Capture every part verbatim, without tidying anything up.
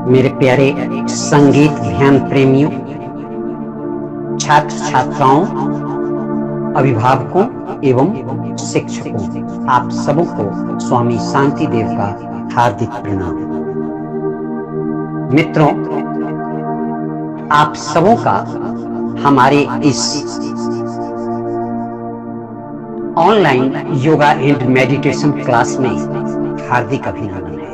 मेरे प्यारे संगीत ध्यान प्रेमियों, छात्र छात्राओं, अभिभावकों एवं शिक्षकों, आप सबों को स्वामी शांति देव का हार्दिक प्रणाम। मित्रों, आप सबों का हमारे इस online yoga and meditation class में हार्दिक अभिनंदन है।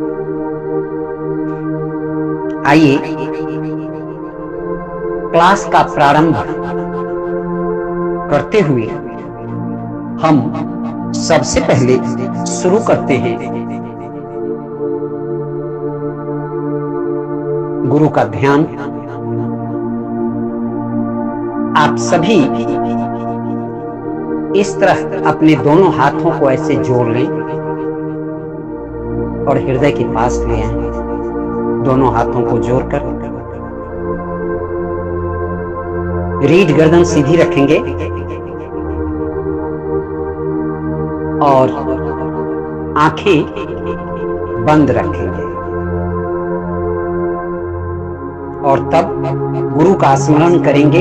आइए क्लास का प्रारंभ करते हुए हम सबसे पहले शुरू करते हैं गुरु का ध्यान। आप सभी इस तरह अपने दोनों हाथों को ऐसे जोड़ लें और हृदय के पास ले आएं। दोनों हाथों को जोड़कर रीढ़ गर्दन सीधी रखेंगे और आंखें बंद रखेंगे और तब गुरु का स्मरण करेंगे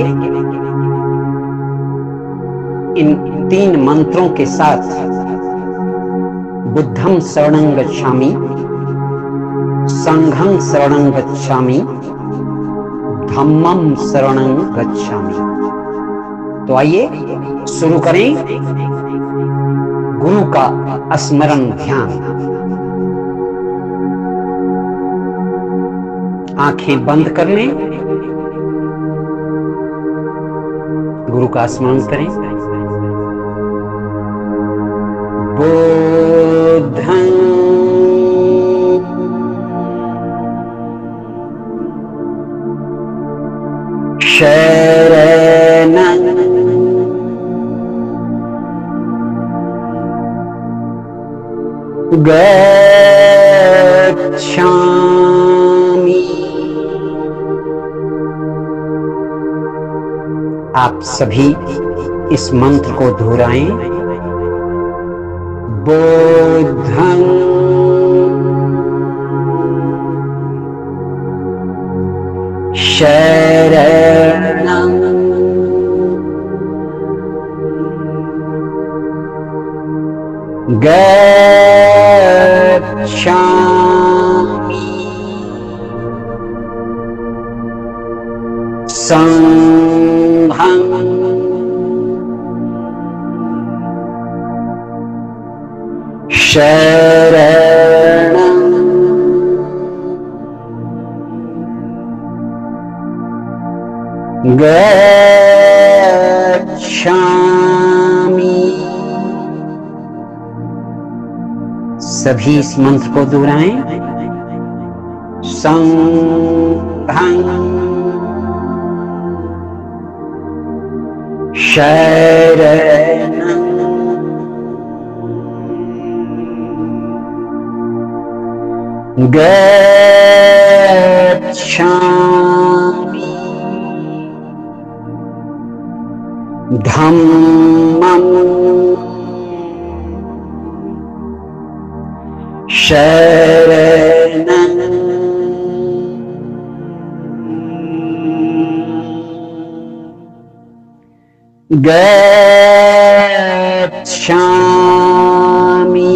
इन तीन मंत्रों के साथ। बुद्धं शरणं गच्छामि, संघं शरणं गच्छामि, धम्मं शरणं गच्छामि। तो आइए शुरू करें गुरु का स्मरण ध्यान। आंखें बंद कर लें, गुरु का स्मरण करें। बुद्धं शरणं गच्छामि। आप सभी इस मंत्र को दोहराएं। बुद्धं शरणं गच्छामि, संघं शरणं गच्छामि। सभी इस मंत्र को दोहराएं। संघं शरणं गच्छामि, धम्मं शरणं गच्छामि।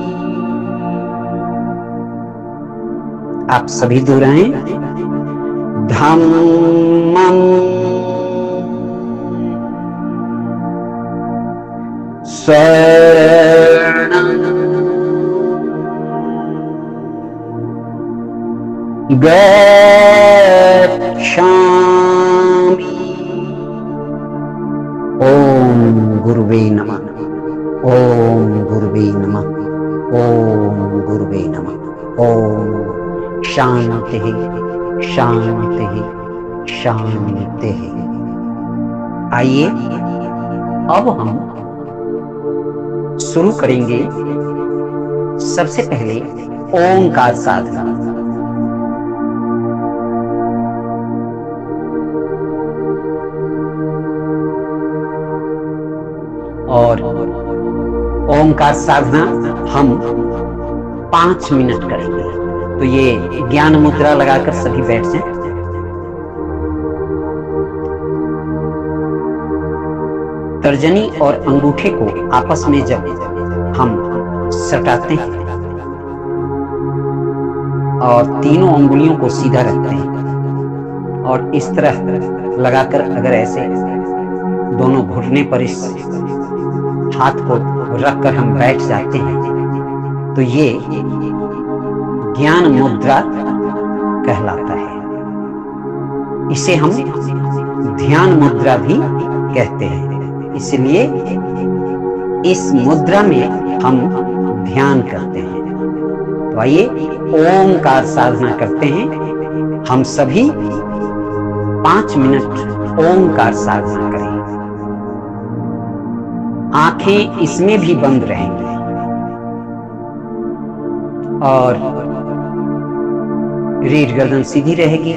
आप सभी दोहराएं। धम्मं शरणं गच्छामि। ओम गुरुवे नमः। ओम गुरुवे नमः। ओम गुरुवे नमः। ओम शांति शांति शांति। आइए अब हम शुरू करेंगे सबसे पहले ओंकार साधना। और ओंकार साधना हम पांच मिनट करेंगे। तो ये ज्ञान मुद्रा लगाकर सभी बैठ जाएं। तर्जनी और अंगूठे को आपस में जब हम सटाते हैं और तीनों अंगुलियों को सीधा रखते हैं और इस तरह लगाकर अगर ऐसे दोनों घुटने पर इस हाथ को रखकर हम बैठ जाते हैं तो ये ज्ञान मुद्रा कहलाता है। इसे हम ध्यान मुद्रा भी कहते हैं। इसलिए इस मुद्रा में हम ध्यान करते हैं। तो आइए ओंकार साधना करते हैं। हम सभी पांच मिनट ओंकार साधना करें। आंखें इसमें भी बंद रहेंगी और रीढ़ गर्दन सीधी रहेगी।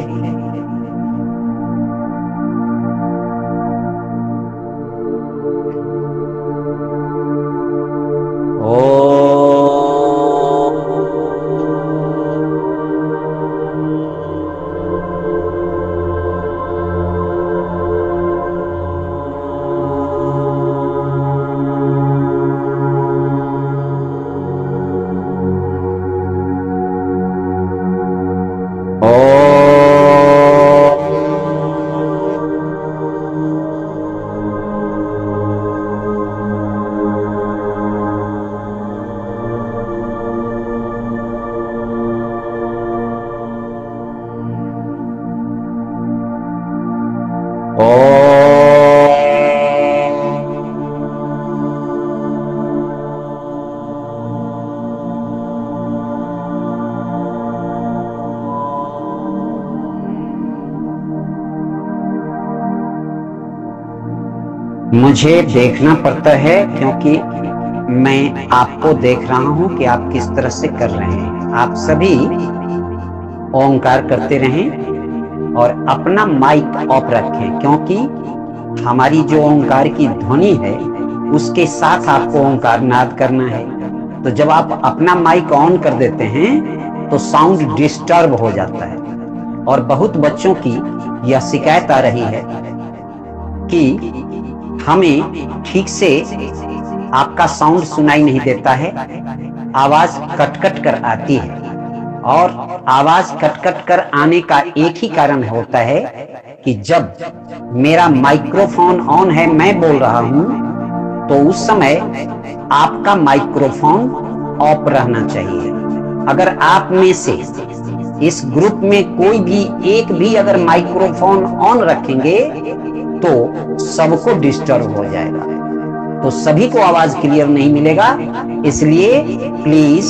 मुझे देखना पड़ता है क्योंकि मैं आपको देख रहा हूं कि आप किस तरह से कर रहे हैं। आप सभी ओंकार करते रहें और अपना माइक ऑफ रखें क्योंकि हमारी जो ओंकार की ध्वनि है उसके साथ आपको ओंकार नाद करना है। तो जब आप अपना माइक ऑन कर देते हैं तो साउंड डिस्टर्ब हो जाता है और बहुत बच्चों की यह शिकायत आ रही है कि हमें ठीक से आपका साउंड सुनाई नहीं देता है, आवाज कट कट कर आती है। और आवाज कट कट कर आने का एक ही कारण होता है कि जब मेरा माइक्रोफोन ऑन है, मैं बोल रहा हूं, तो उस समय आपका माइक्रोफोन ऑफ रहना चाहिए। अगर आप में से इस ग्रुप में कोई भी एक भी अगर माइक्रोफोन ऑन रखेंगे तो सबको डिस्टर्ब हो जाएगा, तो सभी को आवाज क्लियर नहीं मिलेगा। इसलिए प्लीज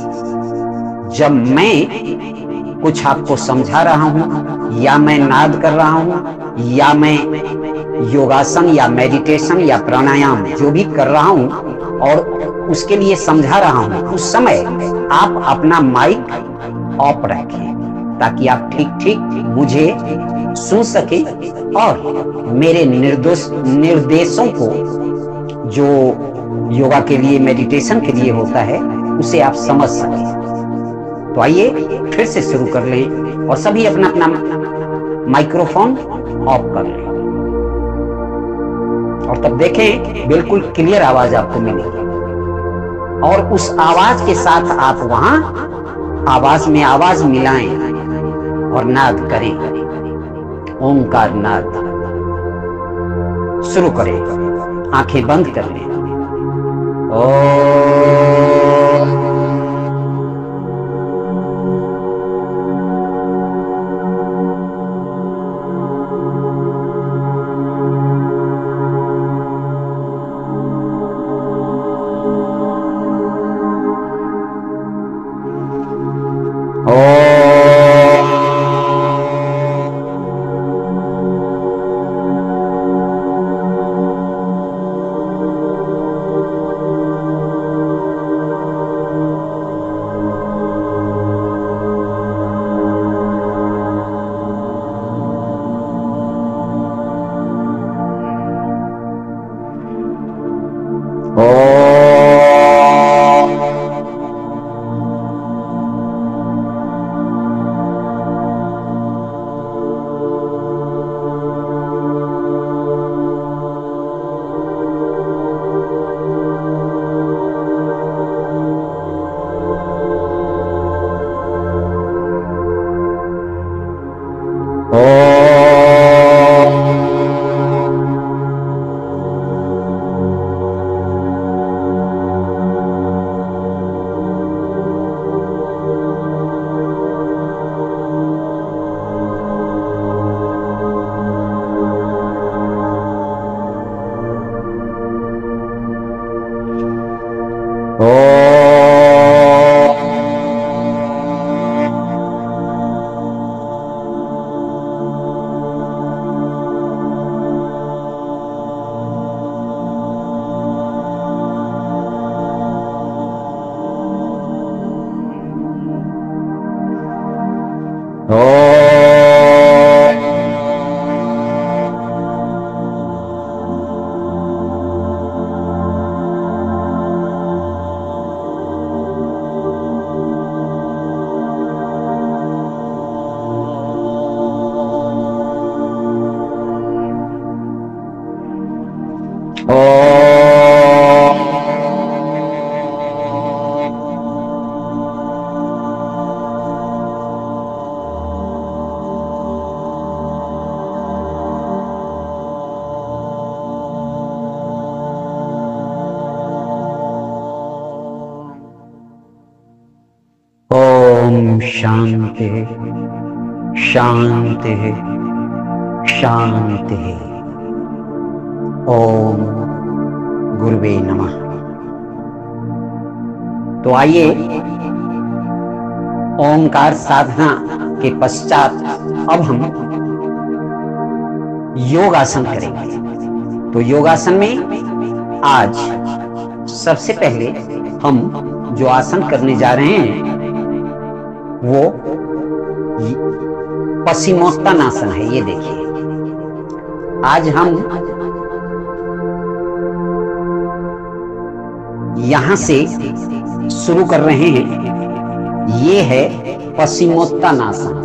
जब मैं कुछ आपको समझा रहा हूं या मैं नाद कर रहा हूं या मैं योगासन या मेडिटेशन या प्राणायाम जो भी कर रहा हूं और उसके लिए समझा रहा हूं, उस समय आप अपना माइक ऑफ रखें ताकि आप ठीक ठीक मुझे सुन सके और मेरे निर्देश निर्देशों को जो योगा के लिए मेडिटेशन के लिए होता है उसे आप समझ सकें। तो आइए फिर से शुरू कर लें और सभी अपना अपना माइक्रोफोन ऑफ कर लें और तब देखें बिल्कुल क्लियर आवाज आपको मिलेगी और उस आवाज के साथ आप वहां आवाज में आवाज मिलाएं और नाद करें। ओंकार नाद शुरू करें। आंखें बंद कर लें। ओम ओम शांति शांति शांति। ओम गुरुवे नमः। तो आइए ओंकार साधना के पश्चात अब हम योगासन करेंगे। तो योगासन में आज सबसे पहले हम जो आसन करने जा रहे हैं वो पश्चिमोत्तानासन है। ये देखिए, आज हम यहां से शुरू कर रहे हैं। ये है पश्चिमोत्तानासन,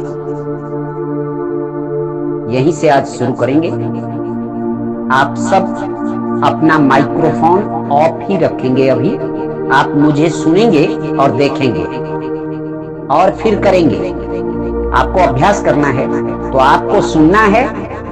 यहीं से आज शुरू करेंगे। आप सब अपना माइक्रोफोन ऑफ ही रखेंगे। अभी आप मुझे सुनेंगे और देखेंगे और फिर करेंगे। आपको अभ्यास करना है, तो आपको सुनना है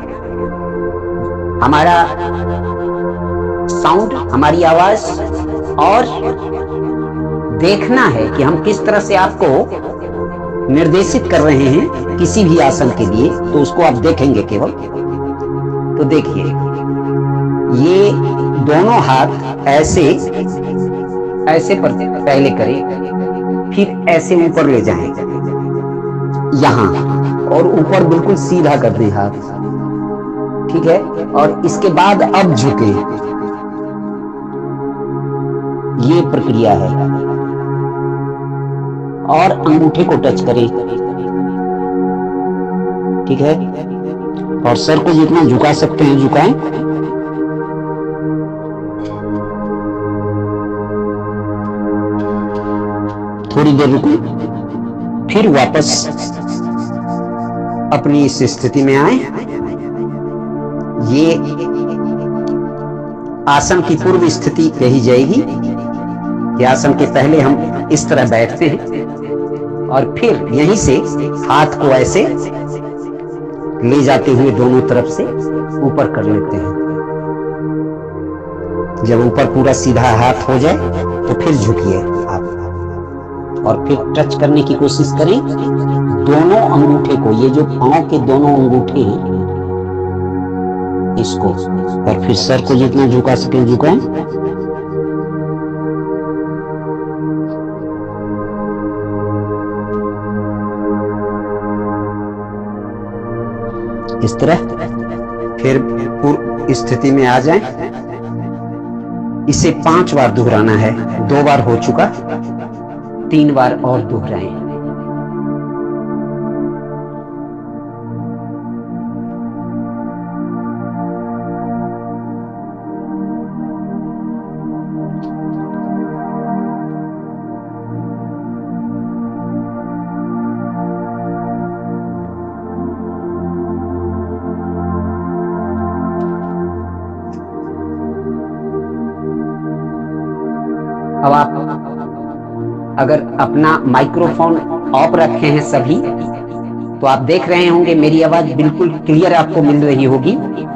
हमारा साउंड, हमारी आवाज, और देखना है कि हम किस तरह से आपको निर्देशित कर रहे हैं किसी भी आसन के लिए। तो उसको आप देखेंगे केवल। तो देखिए, ये दोनों हाथ ऐसे ऐसे पर पहले करें, फिर ऐसे ऊपर ले जाएं यहां, और ऊपर बिल्कुल सीधा कर दें हाथ, ठीक है। और इसके बाद अब झुके। ये प्रक्रिया है। और अंगूठे को टच करें, ठीक है। और सर को जितना झुका सकते हैं झुकाएं। थोड़ी देर रुको, फिर वापस अपनी इस स्थिति में आए। ये आसन की पूर्व स्थिति यही जाएगी कि आसन के पहले हम इस तरह बैठते हैं और फिर यहीं से हाथ को ऐसे ले जाते हुए दोनों तरफ से ऊपर कर लेते हैं। जब ऊपर पूरा सीधा हाथ हो जाए तो फिर झुकिए आप, और फिर टच करने की कोशिश करें दोनों अंगूठे को। ये जो पांव के दोनों अंगूठे हैं इसको, और फिर सर को जितना झुका सके झुकाएं। इस तरह फिर पूर्व स्थिति में आ जाएं। इसे पांच बार दोहराना है। दो बार हो चुका, तीन बार और दोहराएं। अब आप अगर अपना माइक्रोफोन ऑफ रखे हैं सभी, तो आप देख रहे होंगे मेरी आवाज बिल्कुल क्लियर आपको मिल रही होगी।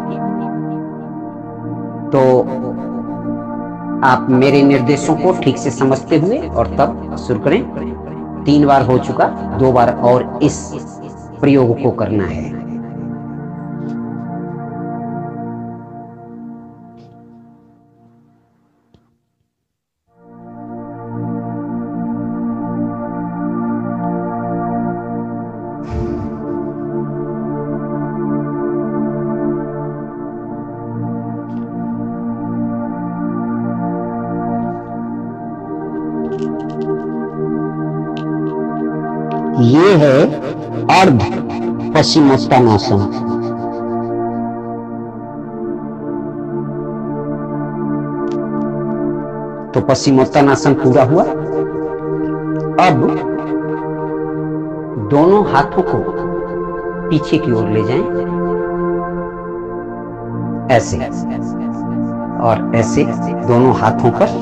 तो आप मेरे निर्देशों को ठीक से समझते हुए और तब शुरू करें। तीन बार हो चुका, दो बार और इस प्रयोग को करना है। ये है अर्ध पश्चिमोत्तानासन। तो पश्चिमोत्तानासन पूरा हुआ। अब दोनों हाथों को पीछे की ओर ले जाएं, ऐसे और ऐसे दोनों हाथों पर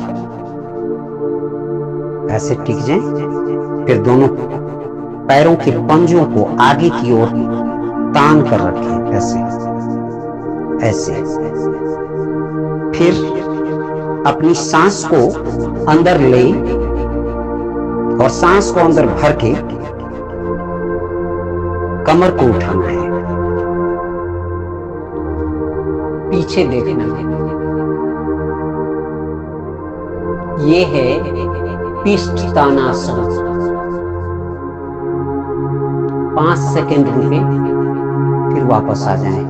ऐसे टिक जाएं। फिर दोनों पैरों के पंजों को आगे की ओर तान कर रखें, ऐसे ऐसे। फिर अपनी सांस को अंदर ले और सांस को अंदर भर के कमर को उठाना है, पीछे देखना है। ये है पृष्ठतानासन। पांच सेकंड रुके, फिर वापस आ जाएं,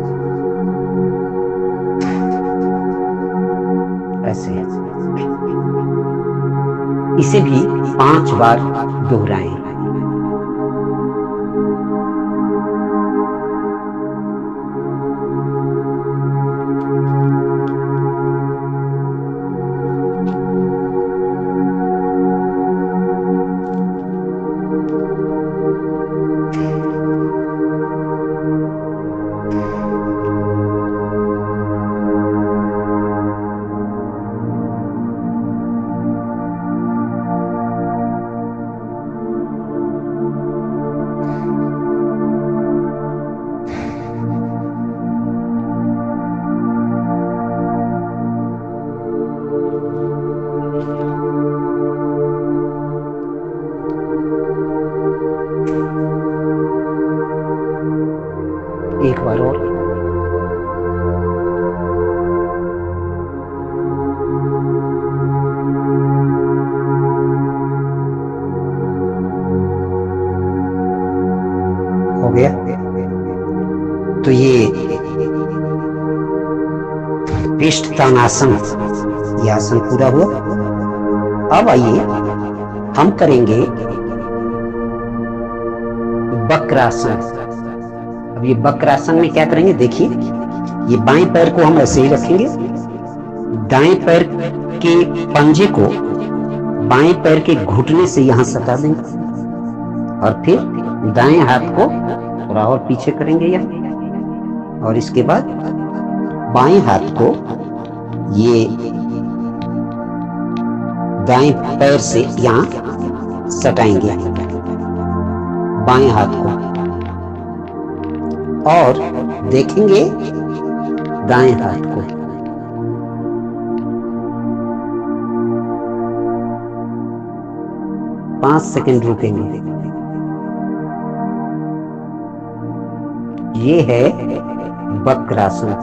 ऐसे। इसे भी पांच बार दोहराएं। एक बार और। हो गया। तो ये पृष्ठतानासन, ये आसन पूरा हुआ। अब आइए हम करेंगे वक्रासन। अब ये वक्रासन में क्या करेंगे, देखिए ये बाएं पैर को हम ऐसे ही रखेंगे, दाएं पैर के पंजे को बाएं पैर के घुटने से यहां सटा देंगे और फिर दाएं हाथ को थोड़ा और पीछे करेंगे यहाँ, और इसके बाद बाएं हाथ को ये दाएं पैर से यहां सटाएंगे, बाएं हाथ को, और देखेंगे दाएं हाथ को। पांच सेकंड रुकेंगे। ये है वक्रासन।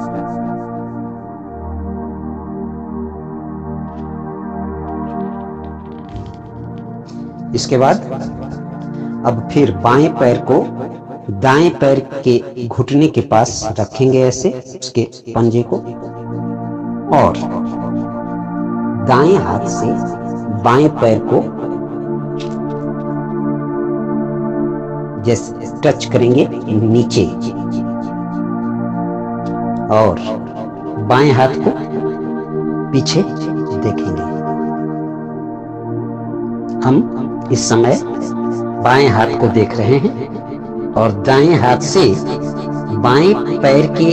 इसके बाद अब फिर बाएं पैर को दाएं पैर के घुटने के पास रखेंगे, ऐसे उसके पंजे को, और दाएं हाथ से बाएं पैर को जैसे टच करेंगे नीचे, और बाएं हाथ को पीछे देखेंगे। हम इस समय बाएं हाथ को देख रहे हैं और दाएं हाथ से बाएं पैर के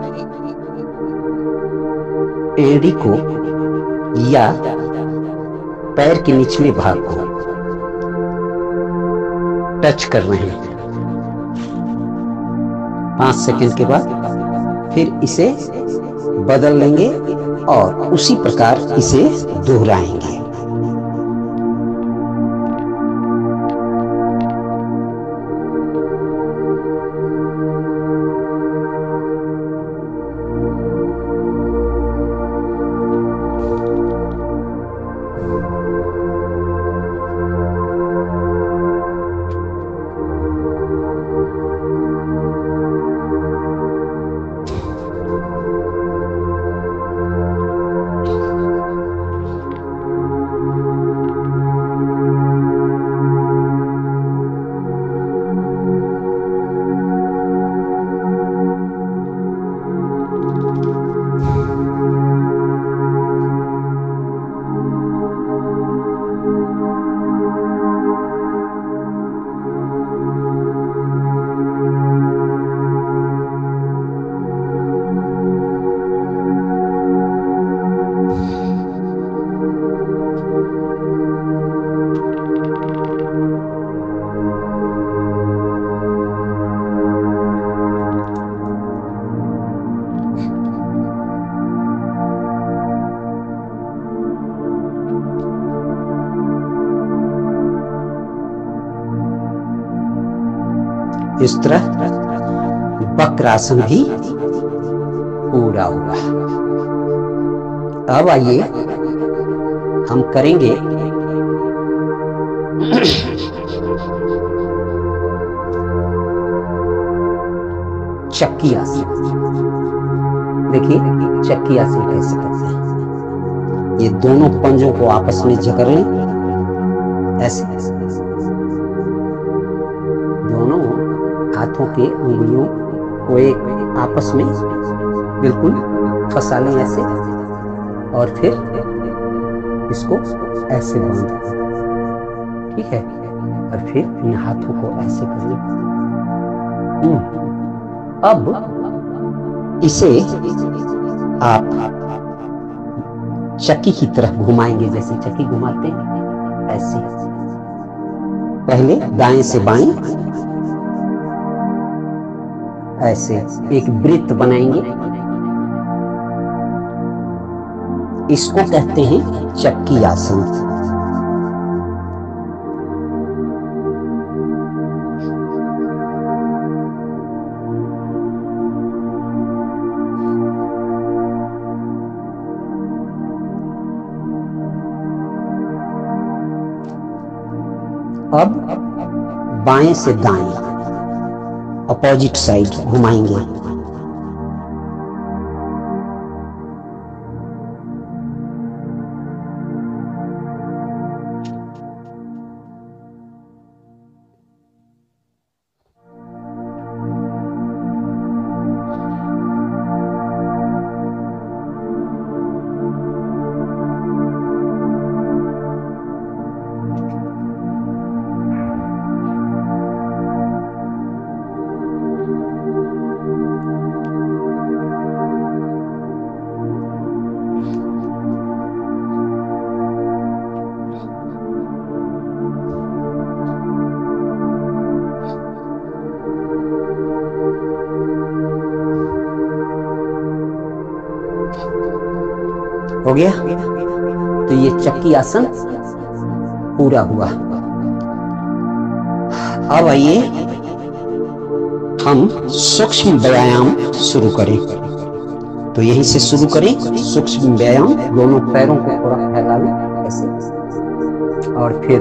एड़ी को या पैर के निचले भाग को टच कर रहे हैं। पांच सेकंड के बाद फिर इसे बदल लेंगे और उसी प्रकार इसे दोहराएंगे। इस तरह वक्रासन भी पूरा हुआ। अब आइए हम करेंगे चक्की आसन। देखिए चक्की आसन कैसे करते हैं। ये दोनों पंजों को आपस में जकड़ लें, ऐसे दोनों हाथों के उंगलियों को एक आपस में बिल्कुल फंसा लें ऐसे, और फिर इसको ऐसे बांध दें, ठीक है। और फिर इन हाथों को ऐसे कर लें। अब इसे आप चक्की की तरफ घुमाएंगे, जैसे चक्की घुमाते हैं ऐसे। पहले दाएं से बाएं ऐसे एक वृत्त बनाएंगे, इसको कहते हैं चक्की आसन। अब बाएं से दाएं अपोजिट साइड घुमाएंगे। हो गया। तो ये चक्की आसन पूरा हुआ। अब आइए हम सूक्ष्म व्यायाम शुरू करें। तो यहीं से शुरू करें सूक्ष्म व्यायाम। दोनों पैरों को थोड़ा फैला लें ऐसे, और फिर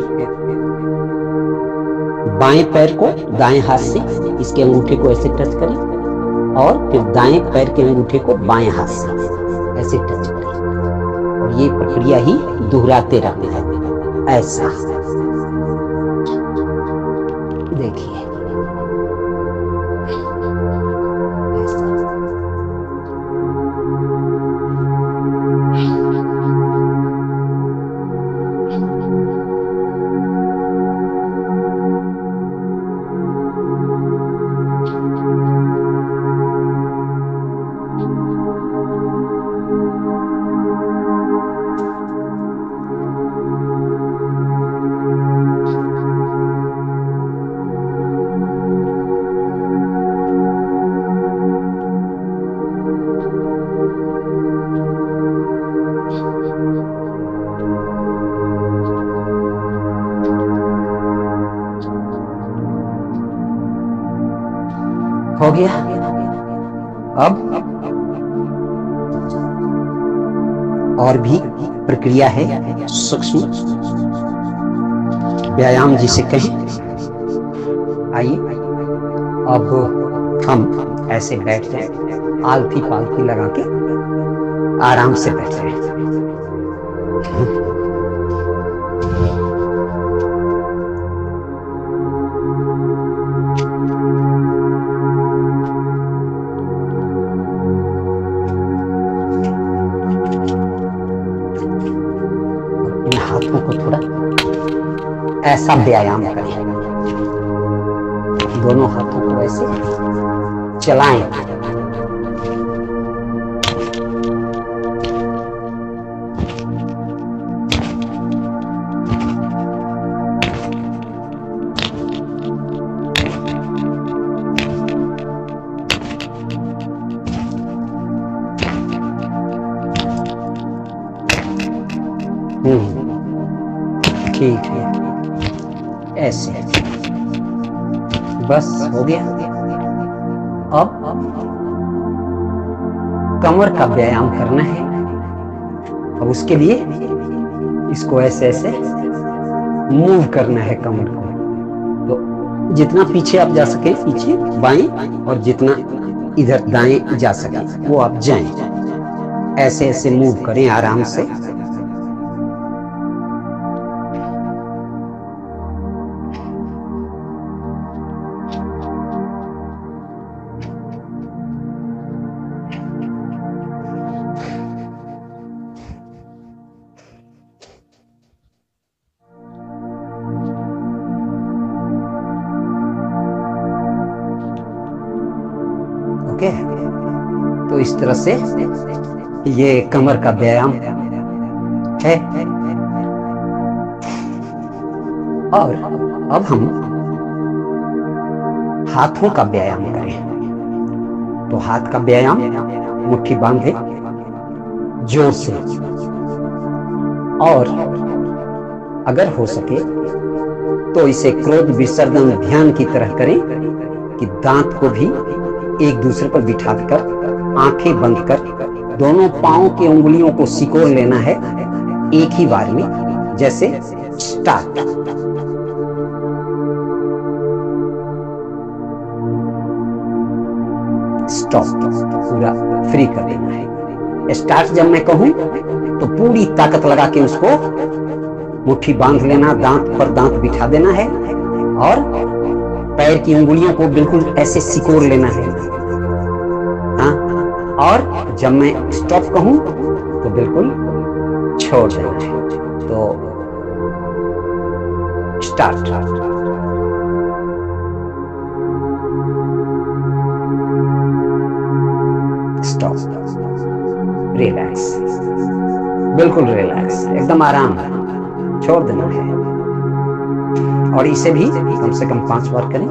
बाएं पैर को दाएं हाथ से इसके अंगूठे को ऐसे टच करें, और फिर दाएं पैर के अंगूठे को बाएं हाथ से ऐसे टच करें, और ये प्रक्रिया ही दोहराते रहते हैं ऐसा। देखिए हो गया। अब और भी प्रक्रिया है सूक्ष्म व्यायाम जिसे कहें। आइए अब हम ऐसे बैठ जाएं, आलती पालती लगा के आराम से बैठ जाएं। हाथों को थोड़ा ऐसा व्यायाम करें, दोनों हाथों को ऐसे चलाएं। ठीक है, ऐसे बस हो गया। अब कमर का व्यायाम करना है। अब उसके लिए इसको ऐसे ऐसे मूव करना है कमर को। तो जितना पीछे आप जा सके पीछे बाएं, और जितना इधर दाएं जा सके वो आप जाएं। ऐसे ऐसे मूव करें आराम से। ओके, तो इस तरह से ये कमर का व्यायाम है। और अब हम हाथों का व्यायाम करें। तो हाथ का व्यायाम, मुट्ठी बांधे जोर से, और अगर हो सके तो इसे क्रोध विसर्जन ध्यान की तरह करें कि दांत को भी एक दूसरे पर बिठाकर आंखें बंद कर दोनों पांवों की उंगलियों को सिकोड़ लेना है एक ही बार में। जैसे स्टार्ट। स्टॉप, पूरा फ्री कर देना है। स्टार्ट जब मैं कहूं तो पूरी ताकत लगा के उसको मुट्ठी बांध लेना, दांत पर दांत बिठा देना है और पैर की उंगलियों को बिल्कुल ऐसे सिकोड़ लेना है। हाँ, और जब मैं स्टॉप कहूं तो बिल्कुल छोड़ देना है। तो स्टार्ट। स्टॉप। रिलैक्स, बिल्कुल रिलैक्स, एकदम आराम, छोड़ देना है। और इसे भी कम से कम पांच बार करें।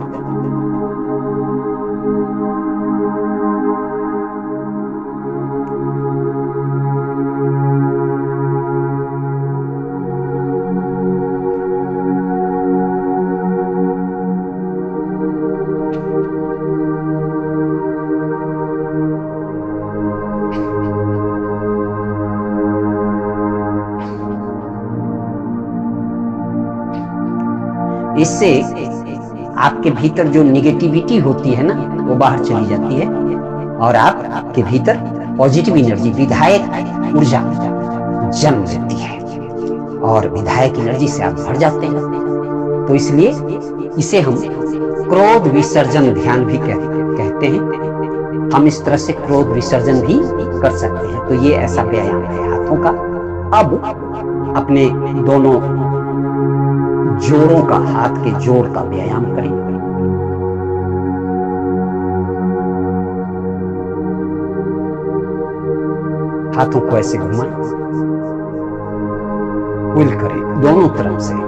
इससे आपके भीतर जो निगेटिविटी होती है ना, वो बाहर चली जाती है और आप आपके भीतर पॉजिटिव एनर्जी, विधायक ऊर्जा जन्म लेती है और विधायक एनर्जी से आप भर जाते हैं। तो इसलिए इसे हम क्रोध विसर्जन ध्यान भी कहते हैं। हम इस तरह से क्रोध विसर्जन भी कर सकते हैं। तो ये ऐसा व्यायाम है हाथों का। अब अपने दोनों जोड़ों का, हाथ के जोड़ का व्यायाम करें। हाथों को ऐसे घुमाएं, पुल करें दोनों तरफ से।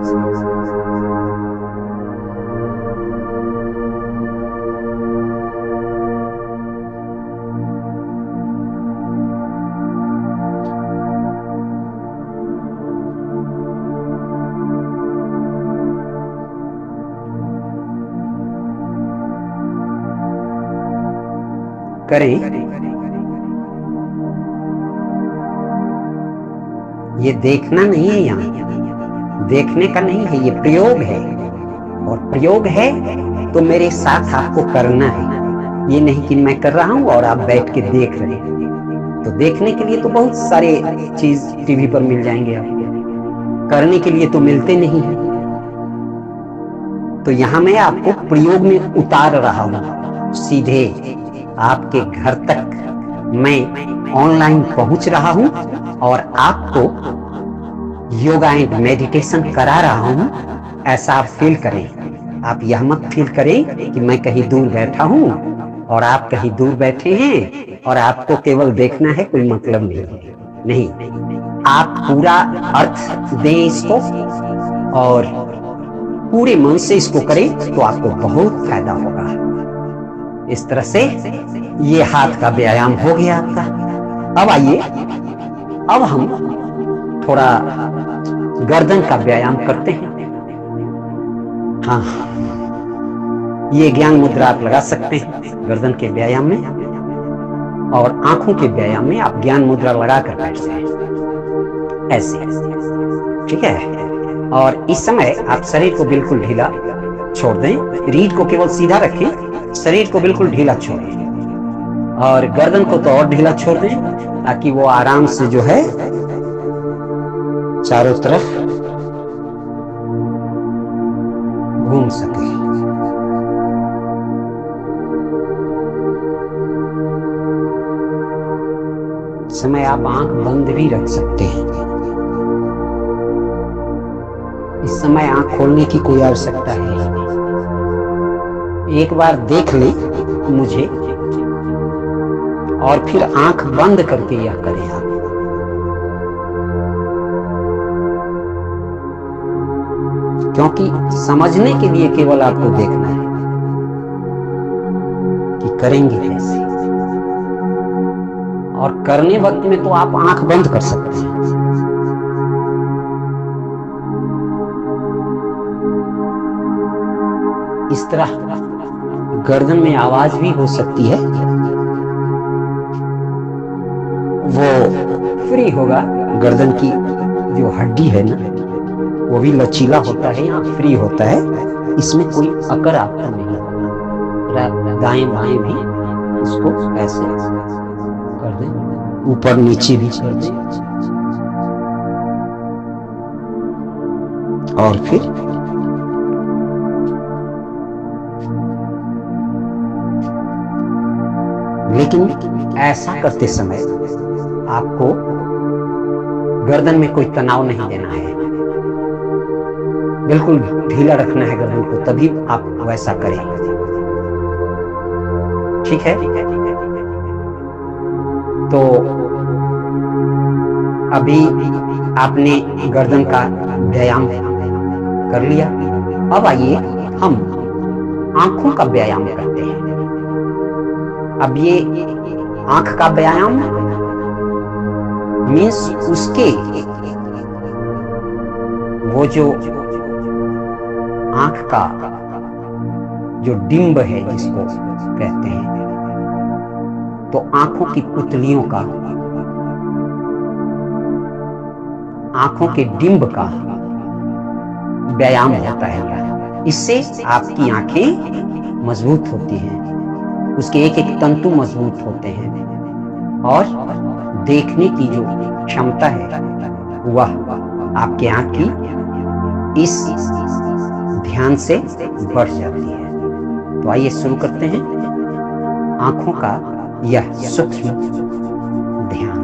करें। ये देखना नहीं है, यहाँ देखने का नहीं है, ये प्रयोग है। और प्रयोग है तो मेरे साथ आपको करना है। ये नहीं कि मैं कर रहा हूं और आप बैठ के देख रहे हैं। तो देखने के लिए तो बहुत सारे चीज टीवी पर मिल जाएंगे, आप करने के लिए तो मिलते नहीं है। तो यहां मैं आपको प्रयोग में उतार रहा हूं। सीधे आपके घर तक मैं ऑनलाइन पहुंच रहा हूं और आपको योगा एंड मेडिटेशन करा रहा हूं। ऐसा आप फील करें। आप यह मत फील करें कि मैं कहीं दूर बैठा हूं और आप कहीं दूर बैठे हैं और आपको केवल देखना है, कोई मतलब नहीं है। नहीं, आप पूरा अर्थ दें इसको और पूरे मन से इसको करें तो आपको बहुत फायदा होगा। इस तरह से ये हाथ का व्यायाम हो गया आपका। अब आइए, अब हम थोड़ा गर्दन का व्यायाम करते हैं। हाँ, ये ज्ञान मुद्रा आप लगा सकते हैं गर्दन के व्यायाम में, और आंखों के व्यायाम में आप ज्ञान मुद्रा लगा कर बैठते हैं ऐसे, ठीक है। और इस समय आप शरीर को बिल्कुल ढीला छोड़ दें, रीढ़ को केवल सीधा रखें, शरीर को बिल्कुल ढीला छोड़ें, और गर्दन को तो और ढीला छोड़ दें ताकि वो आराम से जो है चारों तरफ घूम सके। इस समय आप आंख बंद भी रख सकते हैं। इस समय आंख खोलने की कोई आवश्यकता है। एक बार देख लें मुझे और फिर आंख बंद करके यह करें आप। क्योंकि समझने के लिए केवल आपको देखना है कि करेंगे कैसे, और करने वक्त में तो आप आंख बंद कर सकते हैं। इस तरह गर्दन में आवाज भी हो सकती है, वो फ्री होगा। गर्दन की जो हड्डी है ना, वो भी लचीला होता है, यहाँ फ्री होता है, इसमें कोई अकड़ आपका नहीं होगा। दाएं बाएं भी इसको ऐसे कर दें, ऊपर नीचे भी कर दें, और फिर लेकिन ऐसा करते समय आपको गर्दन में कोई तनाव नहीं देना है, बिल्कुल ढीला रखना है गर्दन को, तभी आप वैसा करें, ठीक है। तो अभी आपने गर्दन का व्यायाम कर लिया। अब आइए हम आंखों का व्यायाम करते हैं। अब ये आंख का व्यायाम मीन्स उसके वो जो आंख का जो डिंब है जिसको कहते हैं, तो आंखों की पुतलियों का, आंखों के डिंब का व्यायाम होता है। इससे आपकी आंखें मजबूत होती हैं, उसके एक एक तंतु मजबूत होते हैं, और देखने की जो क्षमता है वह आपके आंख की इस ध्यान से बढ़ जाती है। तो आइए शुरू करते हैं आंखों का यह सूक्ष्म ध्यान।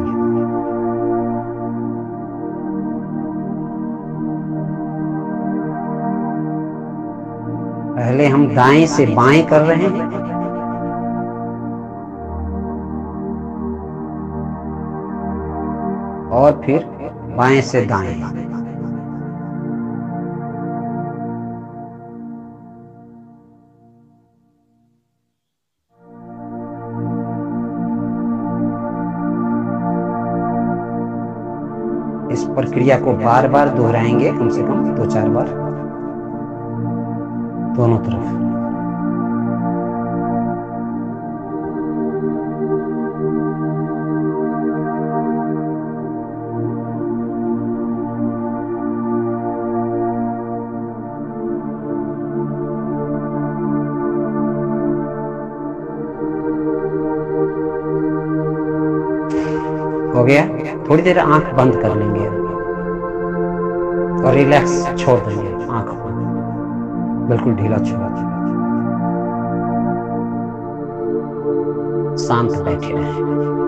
पहले हम दाएं से बाएं कर रहे हैं, और फिर बाएं से दाएं। इस प्रक्रिया को बार बार दोहराएंगे, कम से कम दो चार बार दोनों तरफ। हो गया। थोड़ी देर आंख बंद कर लेंगे और रिलैक्स छोड़ देंगे, आंख को बिल्कुल ढीला छोड़, शांत बैठे रहे।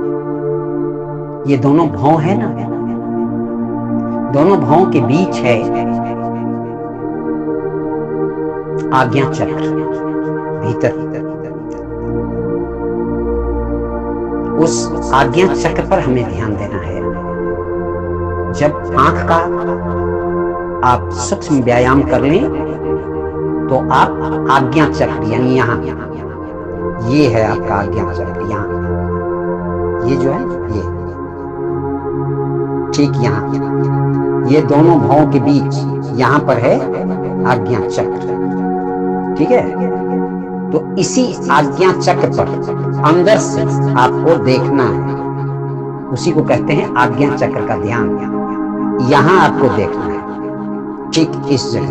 ये दोनों भौं है ना, दोनों भौं के बीच है आज्ञा चक्र, भीतर उस आज्ञा चक्र पर हमें ध्यान देना है। जब आंख का आप सूक्ष्म व्यायाम कर लें तो आप आज्ञा चक्र, यानी यहाँ ये है आपका आज्ञा चक्र, यहाँ ये जो है ये ठीक यहाँ, ये दोनों भावों के बीच यहाँ पर है आज्ञा चक्र, ठीक है। तो इसी आज्ञा चक्र पर अंदर से आपको देखना है, उसी को कहते हैं आज्ञा चक्र का ध्यान। यहां आपको देखना है, ठीक इस जगह।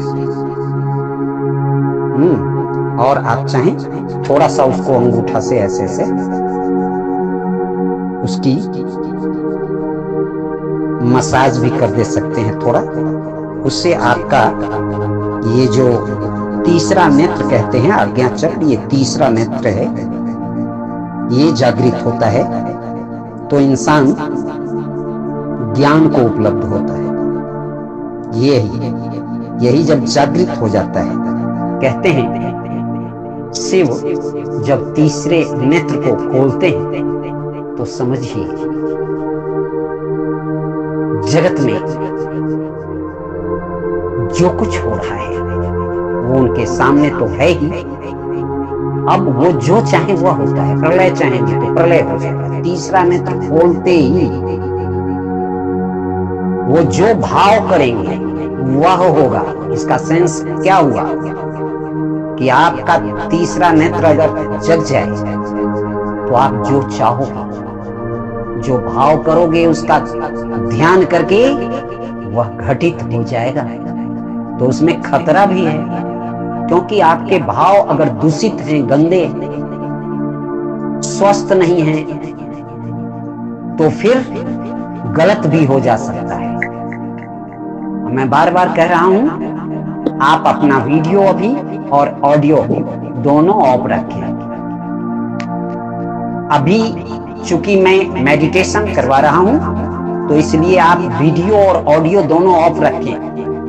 हम्म और आप चाहें थोड़ा सा उसको अंगूठा से ऐसे ऐसे उसकी मसाज भी कर दे सकते हैं थोड़ा। उससे आपका ये जो तीसरा नेत्र कहते हैं आज्ञा चक्र, ये तीसरा नेत्र है, ये जागृत होता है तो इंसान ज्ञान को उपलब्ध होता है। यही यही जब जागृत हो जाता है, कहते हैं शिव जब तीसरे नेत्र को खोलते हैं तो समझिए जगत में जो कुछ हो रहा है वो उनके सामने तो है ही। अब वो जो चाहे वह होता है, प्रलय चाहेंगे तो प्रलय हो जाएगा। तीसरा नेत्र खोलते ही वो जो भाव करेंगे वह होगा। इसका सेंस क्या हुआ कि आपका तीसरा नेत्र अगर जग जाए तो आप जो चाहोगे, जो भाव करोगे, उसका ध्यान करके वह घटित हो जाएगा। तो उसमें खतरा भी है, क्योंकि आपके भाव अगर दूषित हैं, गंदे, स्वस्थ नहीं हैं, तो फिर गलत भी हो जा सकता है। मैं बार बार कह रहा हूं, आप अपना वीडियो अभी और ऑडियो दोनों ऑफ रखें। अभी चूंकि मैं मेडिटेशन करवा रहा हूं तो इसलिए आप वीडियो और ऑडियो दोनों ऑफ रखें।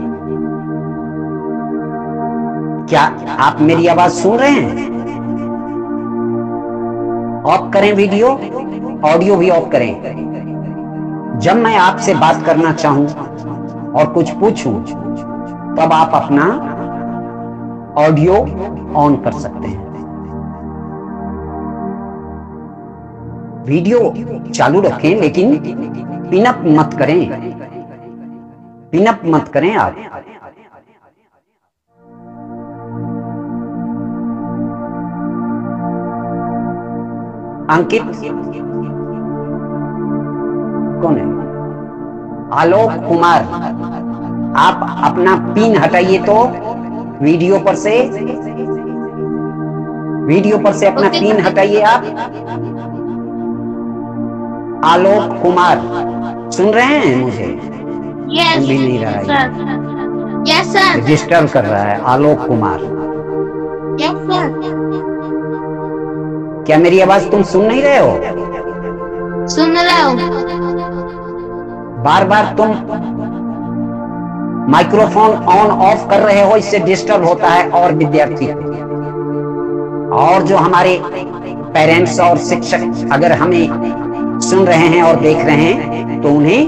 क्या आप मेरी आवाज सुन रहे हैं? ऑफ करें वीडियो, ऑडियो भी ऑफ करें। जब मैं आपसे बात करना चाहूं और कुछ पूछूं तब आप अपना ऑडियो ऑन कर सकते हैं। वीडियो चालू रखें, लेकिन पिनअप मत करें, पिनअप मत करें आप। अंकित कौन है? आलोक कुमार, आप अपना पिन हटाइए तो वीडियो पर से, वीडियो पर से अपना पिन हटाइए आप। आलोक कुमार सुन रहे हैं मुझे? यस सुन भी नहीं रहा है, यस सर, डिस्टर्ब कर रहा है। Alok Kumar, yes sir. क्या मेरी आवाज तुम सुन नहीं रहे हो? सुन रहे हो? बार बार तुम माइक्रोफोन ऑन ऑफ कर रहे हो, इससे डिस्टर्ब होता है और विद्यार्थी और जो हमारे पेरेंट्स और शिक्षक अगर हमें सुन रहे हैं और देख रहे हैं तो उन्हें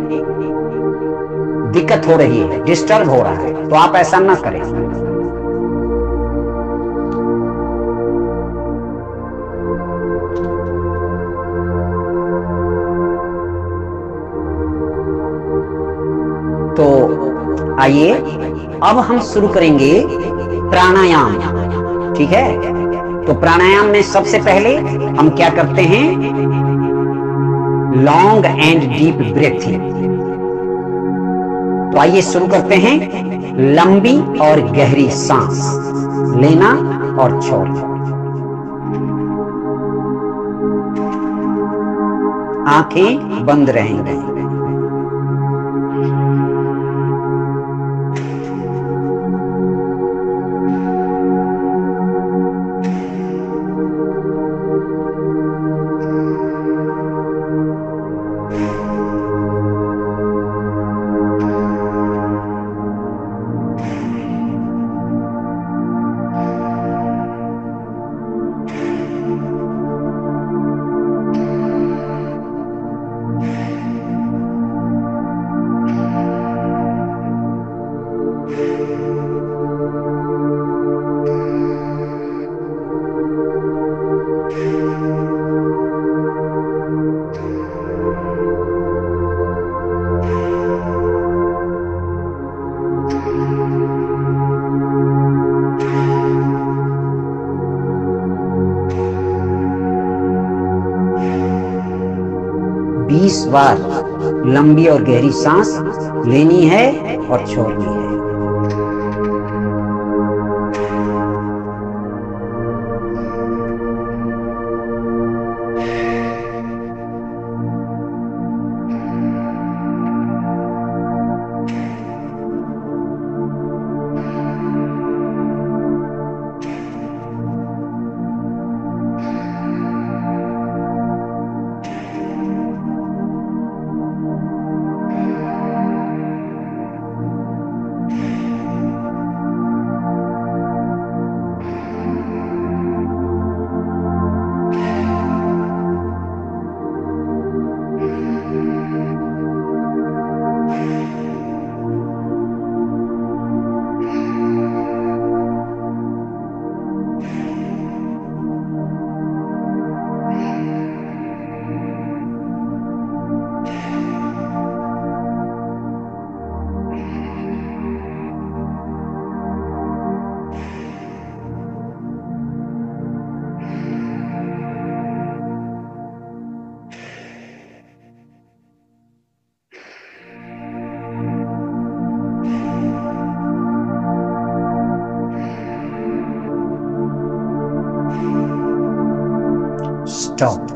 दिक्कत हो रही है, डिस्टर्ब हो रहा है। तो आप ऐसा ना करें। तो आइए अब हम शुरू करेंगे प्राणायाम, ठीक है? तो प्राणायाम में सबसे पहले हम क्या करते हैं? Long and deep breathing. तो आइए शुरू करते हैं। लंबी और गहरी सांस लेना और छोड़ना। आंखें बंद रहेंगी। बीस बार लंबी और गहरी सांस लेनी है और छोड़नी है। स्टॉप।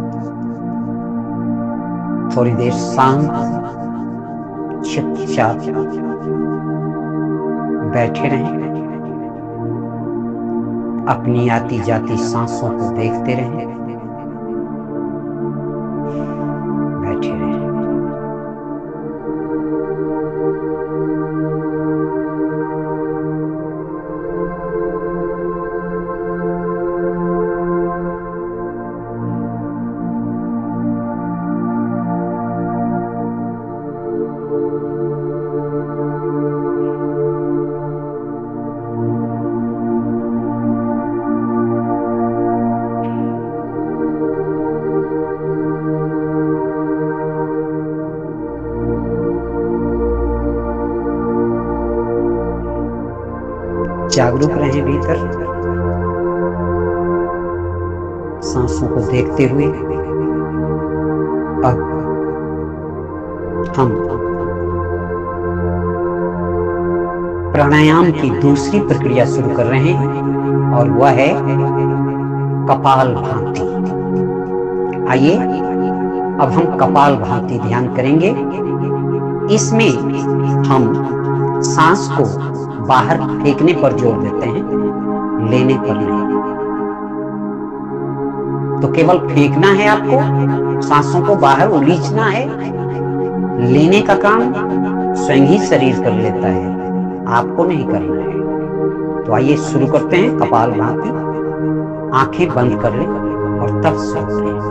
थोड़ी देर शांत चुपचाप बैठे रहें, अपनी आती जाती सांसों को देखते रहें, बैठे रहें। जागरूक रहें भीतर, सांसों को देखते हुए। अब हम प्राणायाम की दूसरी प्रक्रिया शुरू कर रहे हैं और वह है कपालभाति। आइए अब हम कपालभाति ध्यान करेंगे। इसमें हम सांस को बाहर फेंकने पर जोर देते हैं, लेने पर नहीं। तो केवल फेंकना है आपको, सांसों को बाहर उलीचना है। लेने का काम स्वयं ही शरीर कर लेता है, आपको नहीं करना है। तो आइए शुरू करते हैं कपालभाति। आंखें बंद कर लें और तब सोते हैं।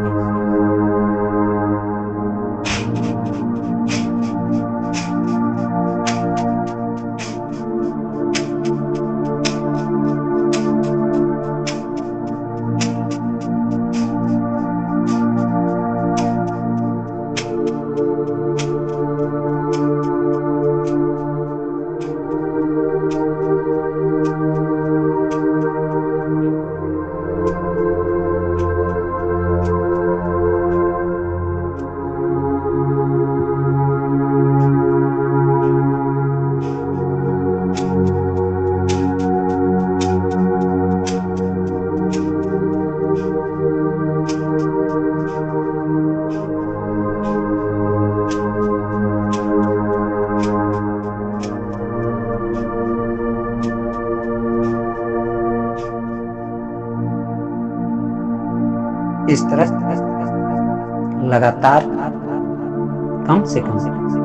इस तरह लगातार कम से कम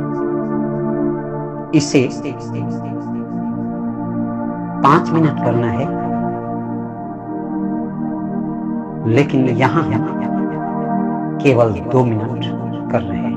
इसे पांच मिनट करना है, लेकिन यहां हम केवल दो मिनट कर रहे हैं।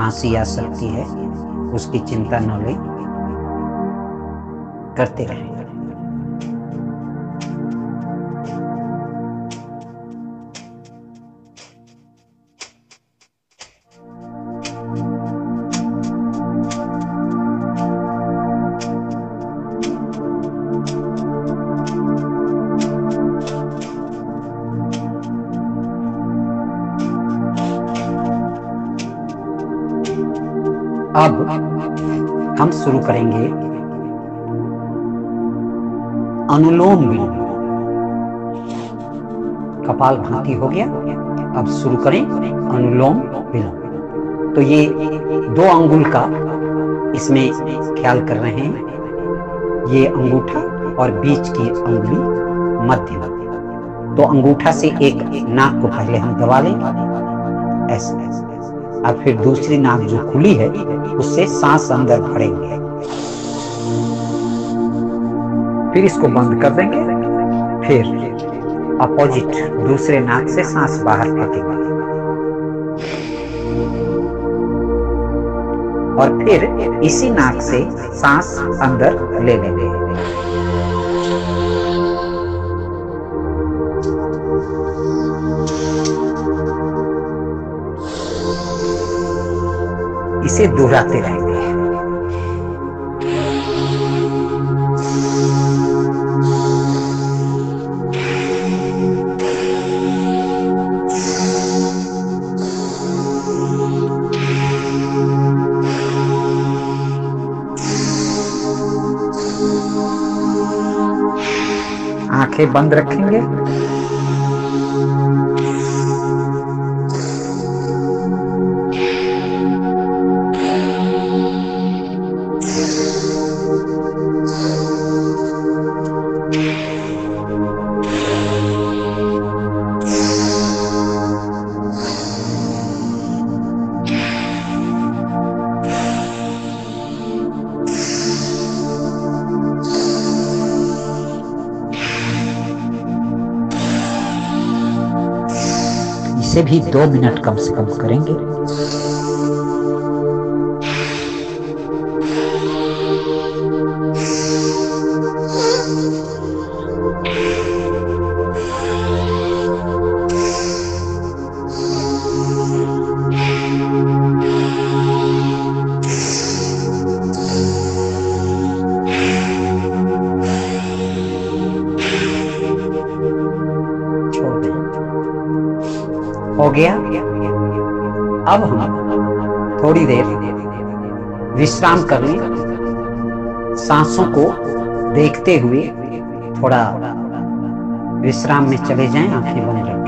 खांसी आ सकती है, उसकी चिंता न लें, करते रहें। अब हम शुरू करेंगे अनुलोम विलोम। कपालभाति हो गया, अब शुरू करें अनुलोम विलोम। तो ये दो अंगुल का इसमें ख्याल कर रहे हैं, ये अंगूठा और बीच की अंगुली मध्य। तो अंगूठा से एक नाक को पहले हम दबा लें ऐसे, और फिर दूसरी नाक जो खुली है उससे सांस अंदर भरेंगे, फिर इसको बंद कर देंगे, फिर अपोजिट दूसरे नाक से सांस बाहर फेंकेंगे और फिर इसी नाक से सांस अंदर ले लेंगे। इसे दोहराते रहेंगे। आंखें बंद रखेंगे, इसे भी दो मिनट कम से कम करेंगे। हो गया। अब हम थोड़ी देर विश्राम कर लें, सांसों को देखते हुए थोड़ा विश्राम में चले जाएं, आंखें बंद रखें।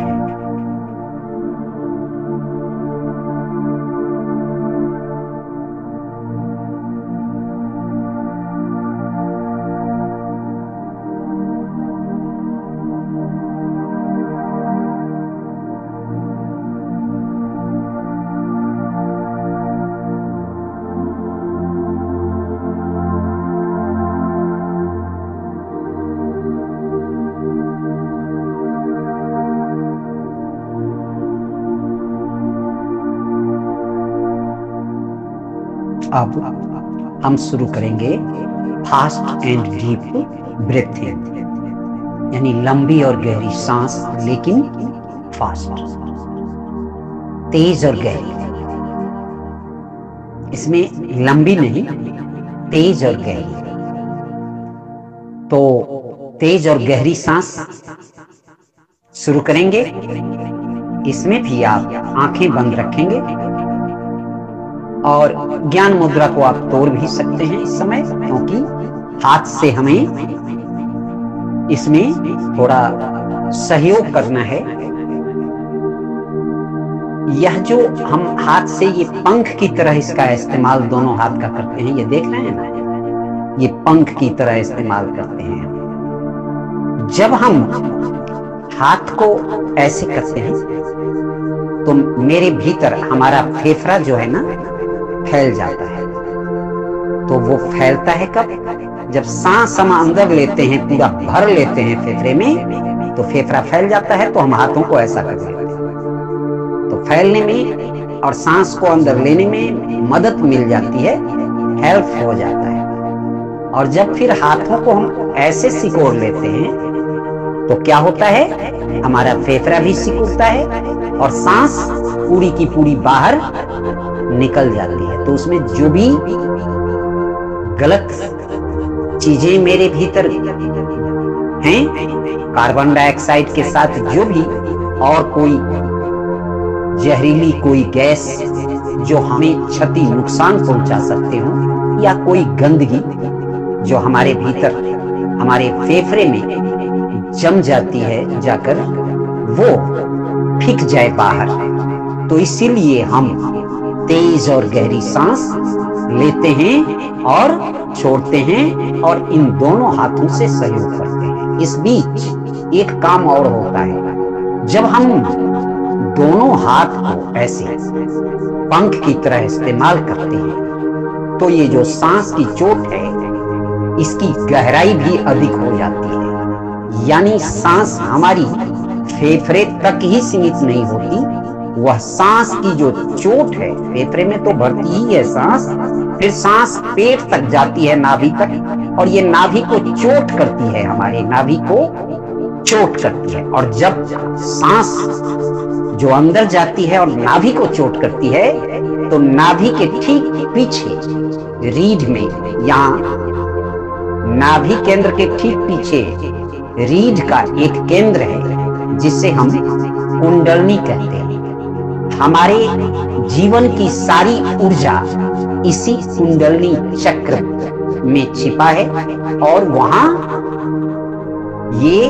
अब हम शुरू करेंगे फास्ट एंड डीप ब्रीथिंग, यानी लंबी और गहरी सांस, लेकिन फास्ट, तेज और गहरी। इसमें लंबी नहीं, तेज और गहरी। तो तेज और गहरी सांस शुरू करेंगे। इसमें भी आप आंखें बंद रखेंगे और ज्ञान मुद्रा को आप तोड़ भी सकते हैं इस समय, क्योंकि हाथ से हमें इसमें थोड़ा सहयोग करना है। यह जो हम हाथ से ये पंख की तरह इसका इस्तेमाल दोनों हाथ का करते हैं, ये देख रहे हैं ना, ये पंख की तरह इस्तेमाल करते हैं। जब हम हाथ को ऐसे करते हैं तो मेरे भीतर हमारा फेफड़ा जो है ना फैल जाता है। तो वो फैलता है कब? जब सांस हम अंदर लेते हैं, पूरा भर लेते हैं फेफड़े में, तो फेफड़ा फैल जाता है। तो हम हाथों को ऐसा करते हैं, तो फैलने में और सांस को अंदर लेने में मदद मिल जाती है, हेल्प हो जाता है। और जब फिर हाथों को हम ऐसे सिकोड़ लेते हैं तो क्या होता है, हमारा फेफड़ा भी सिकुड़ता है और सांस पूरी की पूरी बाहर निकल जाती है। तो उसमें जो भी गलत चीजें मेरे भीतर हैं, कार्बन डाइऑक्साइड के साथ जो भी और कोई जहरीली कोई गैस जो हमें क्षति नुकसान पहुंचा सकते हो, या कोई गंदगी जो हमारे भीतर हमारे फेफड़े में जम जाती है जाकर, वो फेंक जाए बाहर। तो इसीलिए हम तेज और गहरी सांस लेते हैं और छोड़ते हैं और इन दोनों हाथों से सहयोग करते हैं। इस बीच एक काम और होता है, जब हम दोनों हाथ को ऐसे पंख की तरह इस्तेमाल करते हैं तो ये जो सांस की चोट है इसकी गहराई भी अधिक हो जाती है। यानी सांस हमारी फेफड़े तक ही सीमित नहीं होती, वह सांस की जो चोट है, फेफड़े में तो भरती ही है सांस, फिर सांस पेट तक जाती है, नाभि तक, और ये नाभि को चोट करती है, हमारे नाभि को चोट करती है। और जब सांस जो अंदर जाती है और नाभि को चोट करती है तो नाभि के ठीक पीछे रीढ़ में, यहाँ नाभि केंद्र के ठीक पीछे रीढ़ का एक केंद्र है जिसे हम कुंडलनी कहते हैं। हमारे जीवन की सारी ऊर्जा इसी कुंडलनी चक्र में छिपा है और वहां ये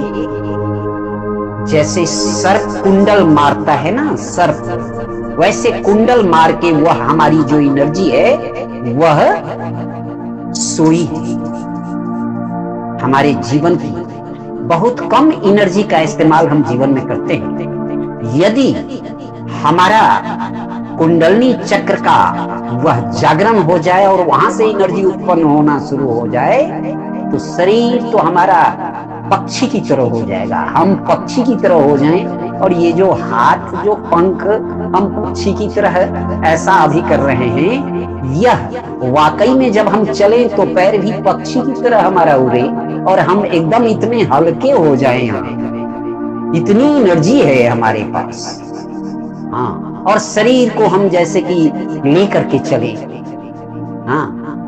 जैसे सर्प कुंडल मारता है ना, सर्प वैसे कुंडल मार के वह हमारी जो एनर्जी है वह सोई हमारे जीवन की बहुत कम एनर्जी का इस्तेमाल हम जीवन में करते हैं। यदि हमारा कुंडलनी चक्र का वह जागरण हो जाए और वहां से एनर्जी उत्पन्न होना शुरू हो जाए तो शरीर तो हमारा पक्षी की तरह हो जाएगा, हम पक्षी की तरह हो जाएं। और ये जो हाथ जो पंख हम पक्षी की तरह ऐसा अभी कर रहे हैं, यह वाकई में जब हम चले तो पैर भी पक्षी की तरह हमारा उड़े और हम एकदम इतने हल्के हो जाएं, इतनी एनर्जी है हमारे पास। हाँ, और शरीर को हम जैसे कि लेकर के चले, हाँ,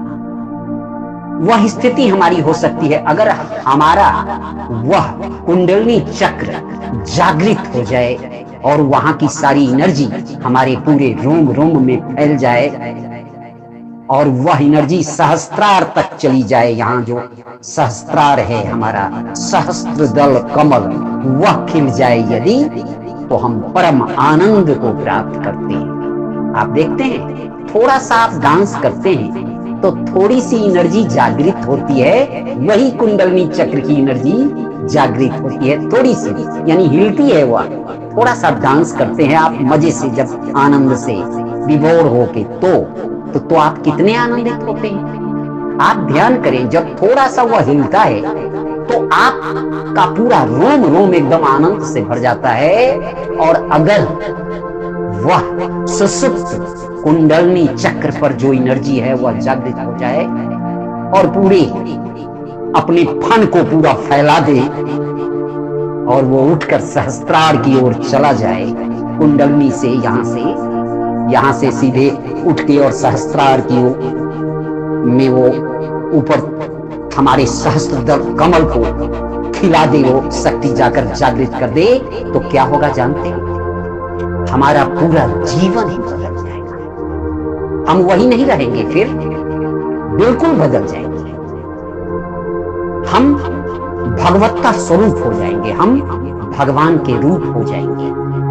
वह स्थिति हमारी हो सकती है अगर हमारा वह कुंडलनी चक्र जागृत हो जाए और वहां की सारी एनर्जी हमारे पूरे रोम रोम में फैल जाए और वह एनर्जी सहस्त्रार तक चली जाए। यहाँ जो सहस्त्रार है हमारा सहस्त्र दल कमल, वह खिल जाए यदि, तो हम परम आनंद को प्राप्त करते हैं। आप देखते हैं, थोड़ा सा आप डांस करते हैं तो थोड़ी सी एनर्जी जागृत होती है, वही कुंडलनी चक्र की एनर्जी जागृत होती है, थोड़ी सी, यानी हिलती है वह। थोड़ा सा डांस करते हैं आप मजे से, जब आनंद से विभोर होके, तो तो, तो आप कितने आनंदित होते हैं। आप ध्यान करें, जब थोड़ा सा वह हिलता है तो आपका पूरा रोम रोम एकदम आनंद से भर जाता है। और अगर वह सुसुप्त कुंडलनी चक्र पर जो एनर्जी है वह जागृत हो जाए और पूरे अपने फन को पूरा फैला दे और वो उठकर सहस्त्रार की ओर चला जाए, कुंडलनी से यहां से यहां से सीधे उठ के और सहस्त्रार की ओर में वो ऊपर हमारे सहस्त्र दल कमल को खिला दे, वो शक्ति जाकर जागृत कर दे, तो क्या होगा जानते हैं? हमारा पूरा जीवन ही बदल जाएगा। हम वही नहीं रहेंगे, फिर बिल्कुल बदल जाएंगे। हम भगवत्ता स्वरूप हो जाएंगे, हम भगवान के रूप हो जाएंगे।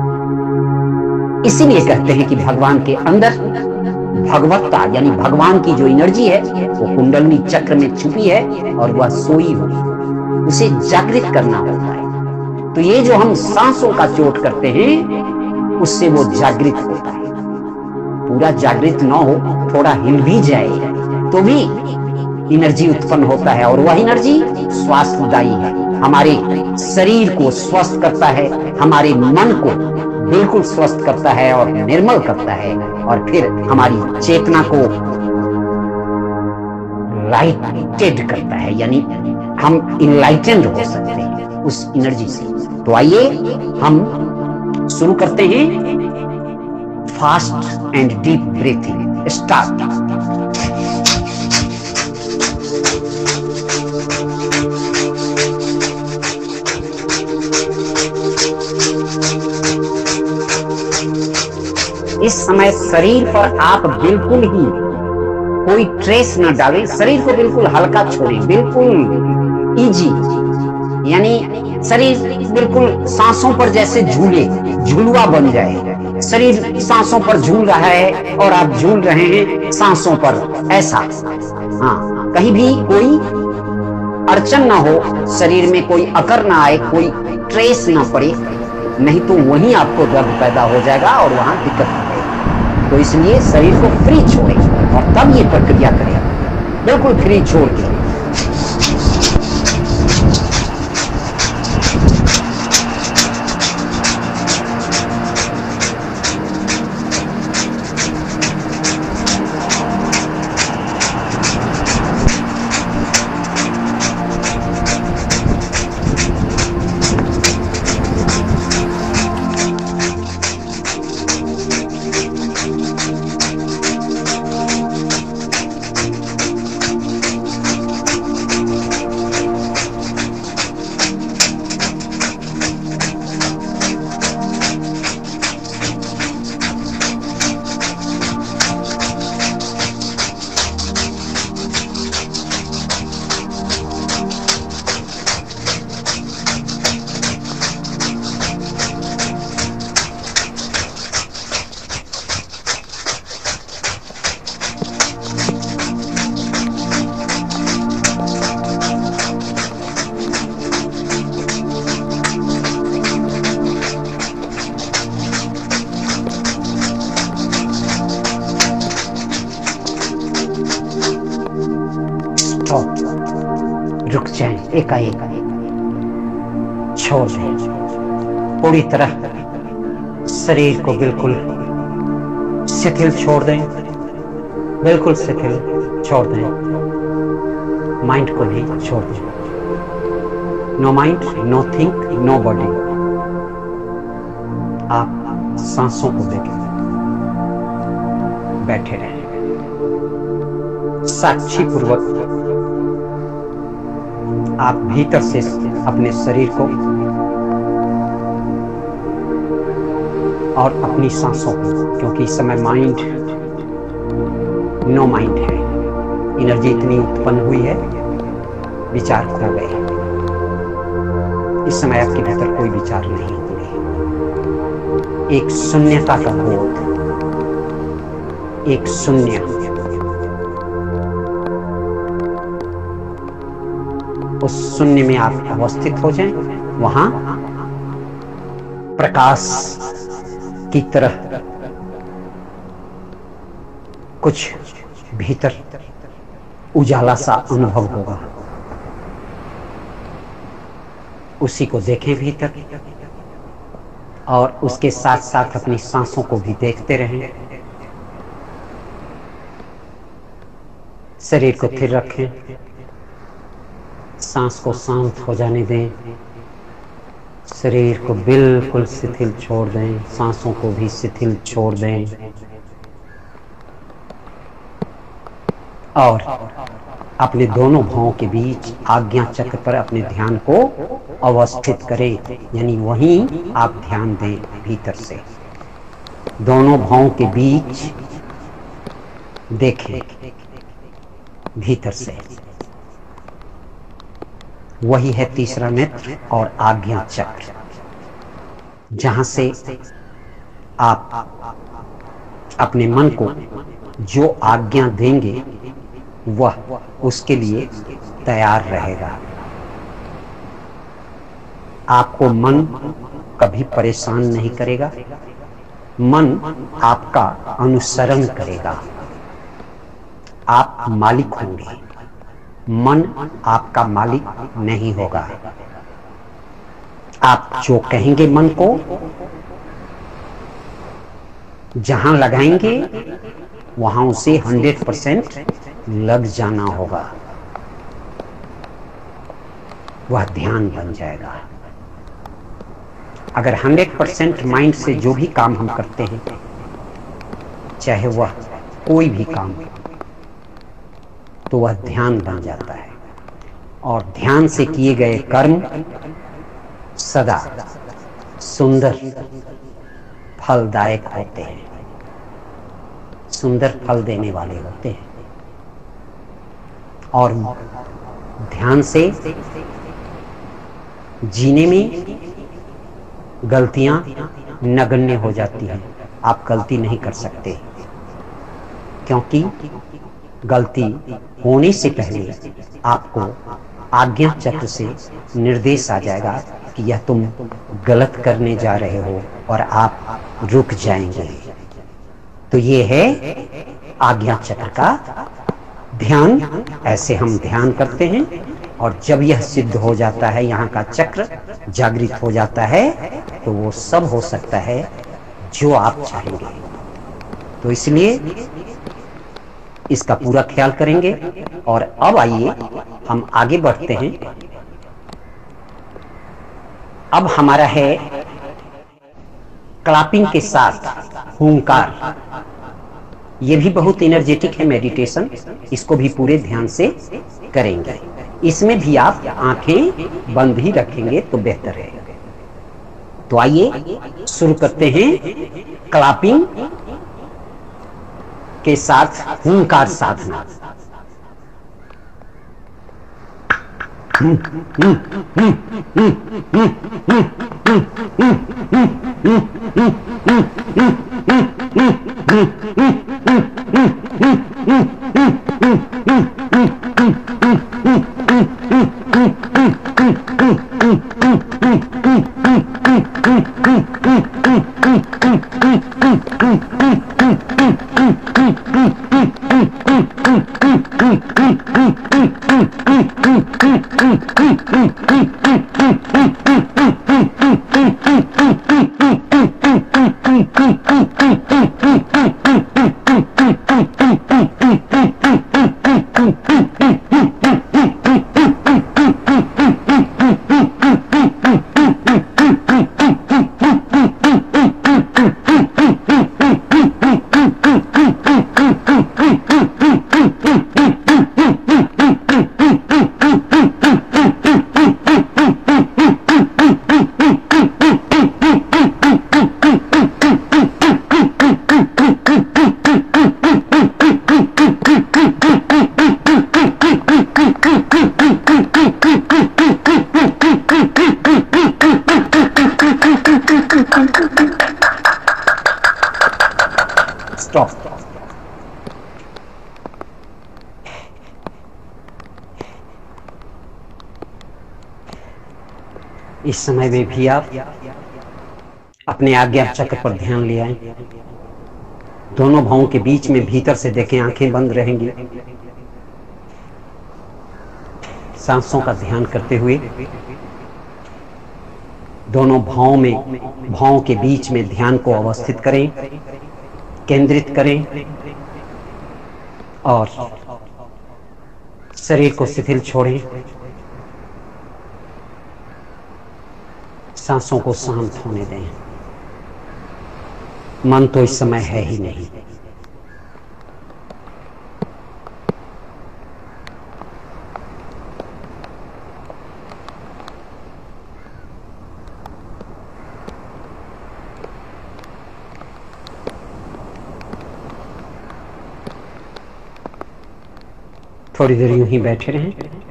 इसीलिए कहते हैं कि भगवान के अंदर भगवत्ता यानी भगवान की जो एनर्जी है वो कुंडलनी चक्र में छुपी है और वह सोई हो, उसे जागृत करना होता है। तो ये जो हम सांसों का चोट करते हैं उससे वो जागृत होता है। पूरा जागृत ना हो, थोड़ा हिल भी जाए तो भी एनर्जी उत्पन्न होता है और वह एनर्जी स्वास्थ्यदायी है, हमारे शरीर को स्वस्थ करता है, हमारे मन को बिल्कुल स्वस्थ करता है और निर्मल करता है, और फिर हमारी चेतना को लाइटेड करता है, यानी हम इनलाइटेंड हो सकते हैं उस एनर्जी से। तो आइए हम शुरू करते हैं fast and deep breathing. Start. इस समय शरीर पर आप बिल्कुल ही कोई ट्रेस न डालें, शरीर को बिल्कुल हल्का छोड़ें, बिल्कुल इजी, यानी शरीर बिल्कुल सांसों पर जैसे झूले, झुलवा बन जाए। शरीर सांसों पर झूल रहा है और आप झूल रहे हैं सांसों पर, ऐसा। हाँ, कहीं भी कोई अड़चन ना हो, शरीर में कोई अकड़ ना आए, कोई ट्रेस ना पड़े, नहीं तो वहीं आपको दर्द पैदा हो जाएगा और वहां दिक्कत हो जाएगी। तो इसलिए शरीर को फ्री छोड़ें और तब ये प्रक्रिया करें, बिल्कुल फ्री छोड़ के। रुक जाए, एकाएक छोड़ दें, पूरी तरह शरीर को बिल्कुल शिथिल छोड़ दें, बिल्कुल शिथिल छोड़ दें, माइंड को भी छोड़ दें। No mind, no think, no body. आप सांसों को देखें, बैठे रहें, साक्षी पूर्वक आप भीतर से अपने शरीर को और अपनी सांसों को, क्योंकि इस समय माइंड, नो माइंड है, एनर्जी इतनी उत्पन्न हुई है, विचार खो गए। इस समय आपके भीतर कोई विचार नहीं होंगे, एक शून्यता का बोध, एक शून्य, उस शून्य में आप अवस्थित हो जाएं। वहां प्रकाश की तरह कुछ भीतर उजाला सा अनुभव होगा, उसी को देखें भीतर, और उसके साथ साथ अपनी सांसों को भी देखते रहें। शरीर को स्थिर रखें, सांस को शांत हो जाने दें, शरीर को बिल्कुल शिथिल छोड़ दें, सांसों को भी शिथिल छोड़ दें, और अपने दोनों भावों के बीच आज्ञा चक्र पर अपने ध्यान को अवस्थित करें, यानी वहीं आप ध्यान दें भीतर से, दोनों भावों के बीच देखें भीतर से। वही है तीसरा नेत्र और आज्ञा चक्र, जहां से आप अपने मन को जो आज्ञा देंगे वह उसके लिए तैयार रहेगा। आपको मन कभी परेशान नहीं करेगा, मन आपका अनुसरण करेगा, आप मालिक होंगे, मन आपका मालिक नहीं होगा। आप जो कहेंगे मन को जहां लगाएंगे वहां उसे हंड्रेड परसेंट लग जाना होगा, वह ध्यान बन जाएगा। अगर हंड्रेड परसेंट माइंड से जो भी काम हम करते हैं, चाहे वह कोई भी काम, तो वह ध्यान बन जाता है। और ध्यान से किए गए कर्म सदा सुंदर फलदायक होते हैं, सुंदर फल देने वाले होते हैं। और ध्यान से जीने में गलतियां नगण्य हो जाती हैं। आप गलती नहीं कर सकते, क्योंकि गलती होने से पहले आपको आज्ञा चक्र से निर्देश आ जाएगा कि यह तुम गलत करने जा रहे हो, और आप रुक जाएंगे। तो ये है आज्ञा चक्र का ध्यान। ऐसे हम ध्यान करते हैं, और जब यह सिद्ध हो जाता है, यहाँ का चक्र जागृत हो जाता है, तो वो सब हो सकता है जो आप चाहेंगे। तो इसलिए इसका पूरा ख्याल करेंगे। और अब आइए हम आगे बढ़ते हैं। अब हमारा है क्लैपिंग के साथ हुंकार। ये भी बहुत एनर्जेटिक है मेडिटेशन, इसको भी पूरे ध्यान से करेंगे। इसमें भी आप आंखें बंद ही रखेंगे तो बेहतर है। तो आइए शुरू करते हैं क्लैपिंग के साथ हुंकार साधना। स्टॉप। इस समय में भी आप अपने आज्ञा चक्र पर ध्यान ले आए। दोनों भावों के बीच में भीतर से देखें, आंखें बंद रहेंगी। सांसों का ध्यान करते हुए दोनों भावों में भावों के बीच में ध्यान को अवस्थित करें, केंद्रित करें, और शरीर को शिथिल छोड़ें। सांसों को शांत होने दें। मन तो इस समय है ही नहीं। थोड़ी देर यूं ही बैठे रहें।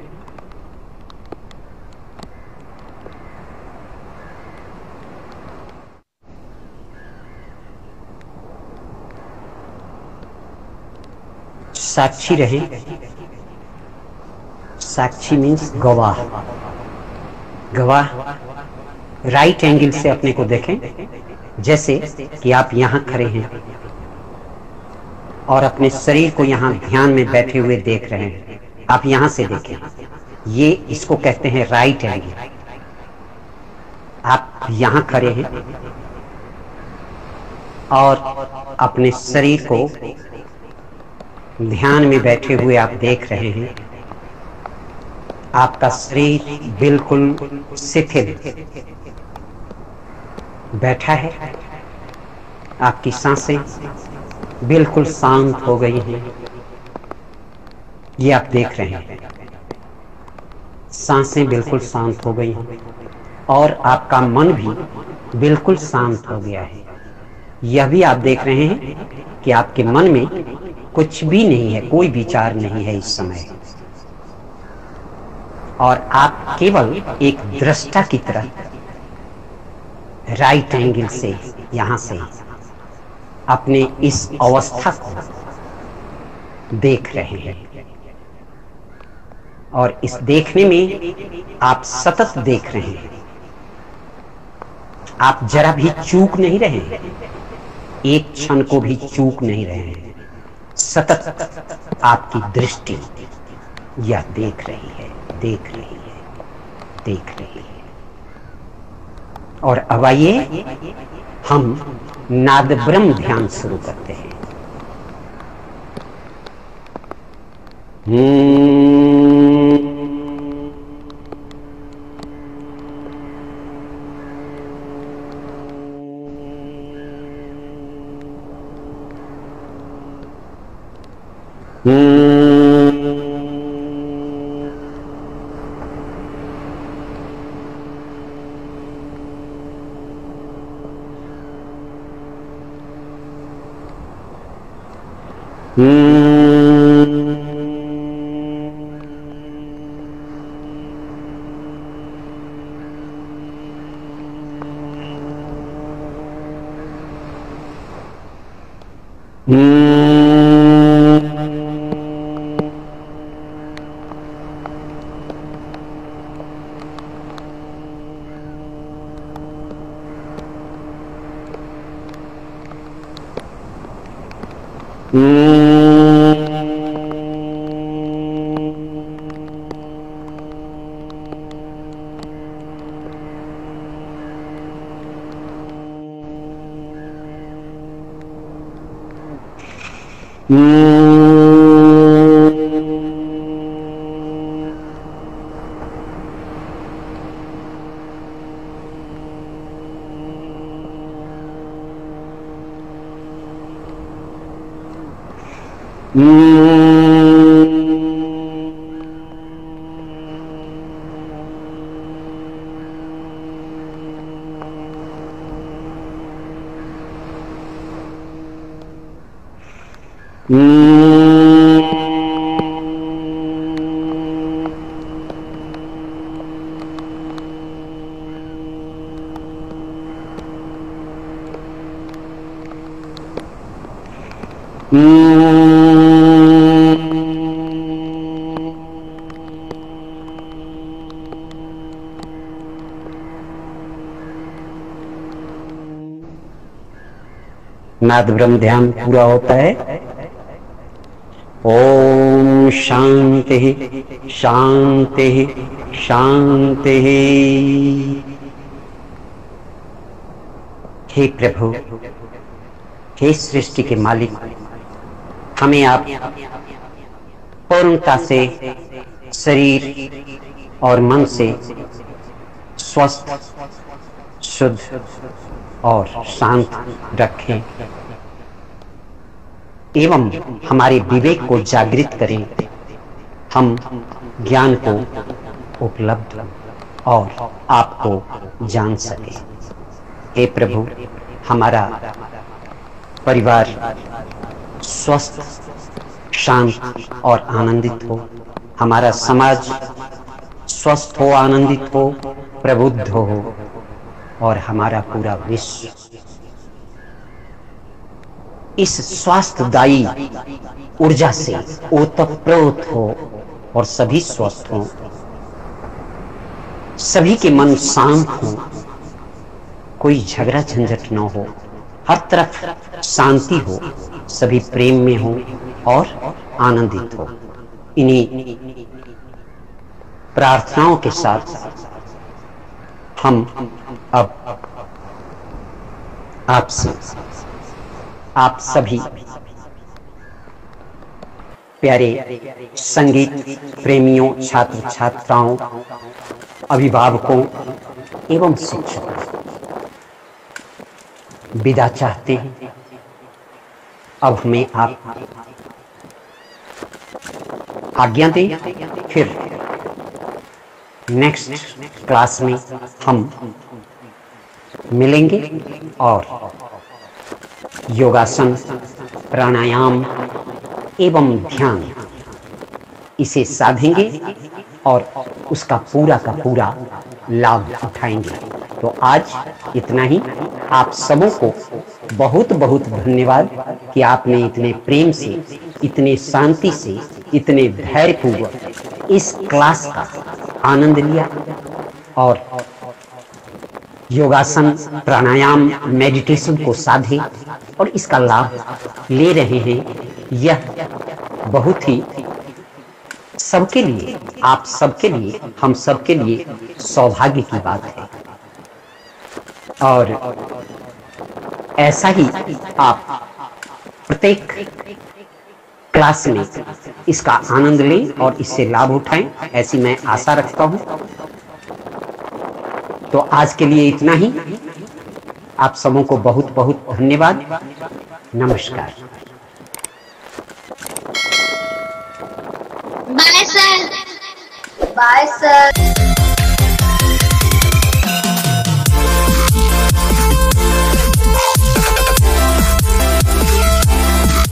साक्षी रहे। साक्षी मीन्स गवाह। गवाह राइट एंगल से अपने को देखें, जैसे कि आप यहां खड़े हैं और अपने शरीर को यहां ध्यान में बैठे हुए देख रहे हैं। आप यहां से देखें, ये इसको कहते हैं राइट एंगल। आप यहां खड़े हैं और अपने शरीर को ध्यान में बैठे हुए आप देख रहे हैं। आपका शरीर बिल्कुल शिथिल बैठा है। आपकी सांसें बिल्कुल शांत हो गई हैं। ये आप देख रहे हैं, सांसें बिल्कुल शांत हो गई हैं और आपका मन भी बिल्कुल शांत हो गया है। यह भी आप देख रहे हैं कि आपके मन में कुछ भी नहीं है, कोई विचार नहीं है इस समय, और आप केवल एक दृष्टा की तरह राइट एंगल से यहां से अपने इस अवस्था को देख रहे हैं। और इस देखने में आप सतत देख रहे हैं, आप जरा भी चूक नहीं रहे हैं, एक क्षण को भी चूक नहीं रहे हैं। सतत आपकी दृष्टि यह देख रही है, देख रही है, देख रही है। और अब आइए हम नाद ब्रह्म ध्यान शुरू करते हैं। नाद ब्रह्म ध्यान पूरा होता है। ओम शांति शांति शांति। हे प्रभु, हे सृष्टि के मालिक, हमें आप पूर्णता से शरीर और मन से स्वस्थ, शुद्ध और शांत रखें एवं हमारे विवेक को जागृत करें, हम ज्ञान को उपलब्ध और आपको जान सकें। हे प्रभु, हमारा परिवार स्वस्थ, शांत और आनंदित हो, हमारा समाज स्वस्थ हो, आनंदित हो, प्रबुद्ध हो, और हमारा पूरा विश्व इस स्वास्थ्यदायी ऊर्जा से ओतप्रोत हो और सभी स्वस्थ हो, सभी के मन शांत हो, कोई झगड़ा झंझट न हो, हर तरफ शांति हो, सभी प्रेम में हो और आनंदित हो। इन्हीं प्रार्थनाओं के साथ हम अब आपसे आप सभी प्यारे संगीत प्रेमियों, छात्र छात्राओं, अभिभावकों एवं शिक्षकों विदा चाहते हैं। अब हमें आप आज्ञा दें, फिर नेक्स्ट क्लास में हम मिलेंगे और योगासन, प्राणायाम एवं ध्यान इसे साधेंगे और उसका पूरा का पूरा लाभ उठाएंगे। तो आज इतना ही। आप सबों को बहुत बहुत धन्यवाद कि आपने इतने प्रेम से, इतने शांति से, इतने धैर्यपूर्वक इस क्लास का आनंद लिया और योगासन, प्राणायाम, मेडिटेशन को साधे और इसका लाभ ले रहे हैं। यह बहुत ही सबके लिए, आप सबके लिए, हम सबके लिए सौभाग्य की बात है। और ऐसा ही आप प्रत्येक क्लास में इसका आनंद लें और इससे लाभ उठाएं, ऐसी मैं आशा रखता हूं। तो आज के लिए इतना ही। आप सबों को बहुत बहुत धन्यवाद। नमस्कार। Bye sir. Bye sir.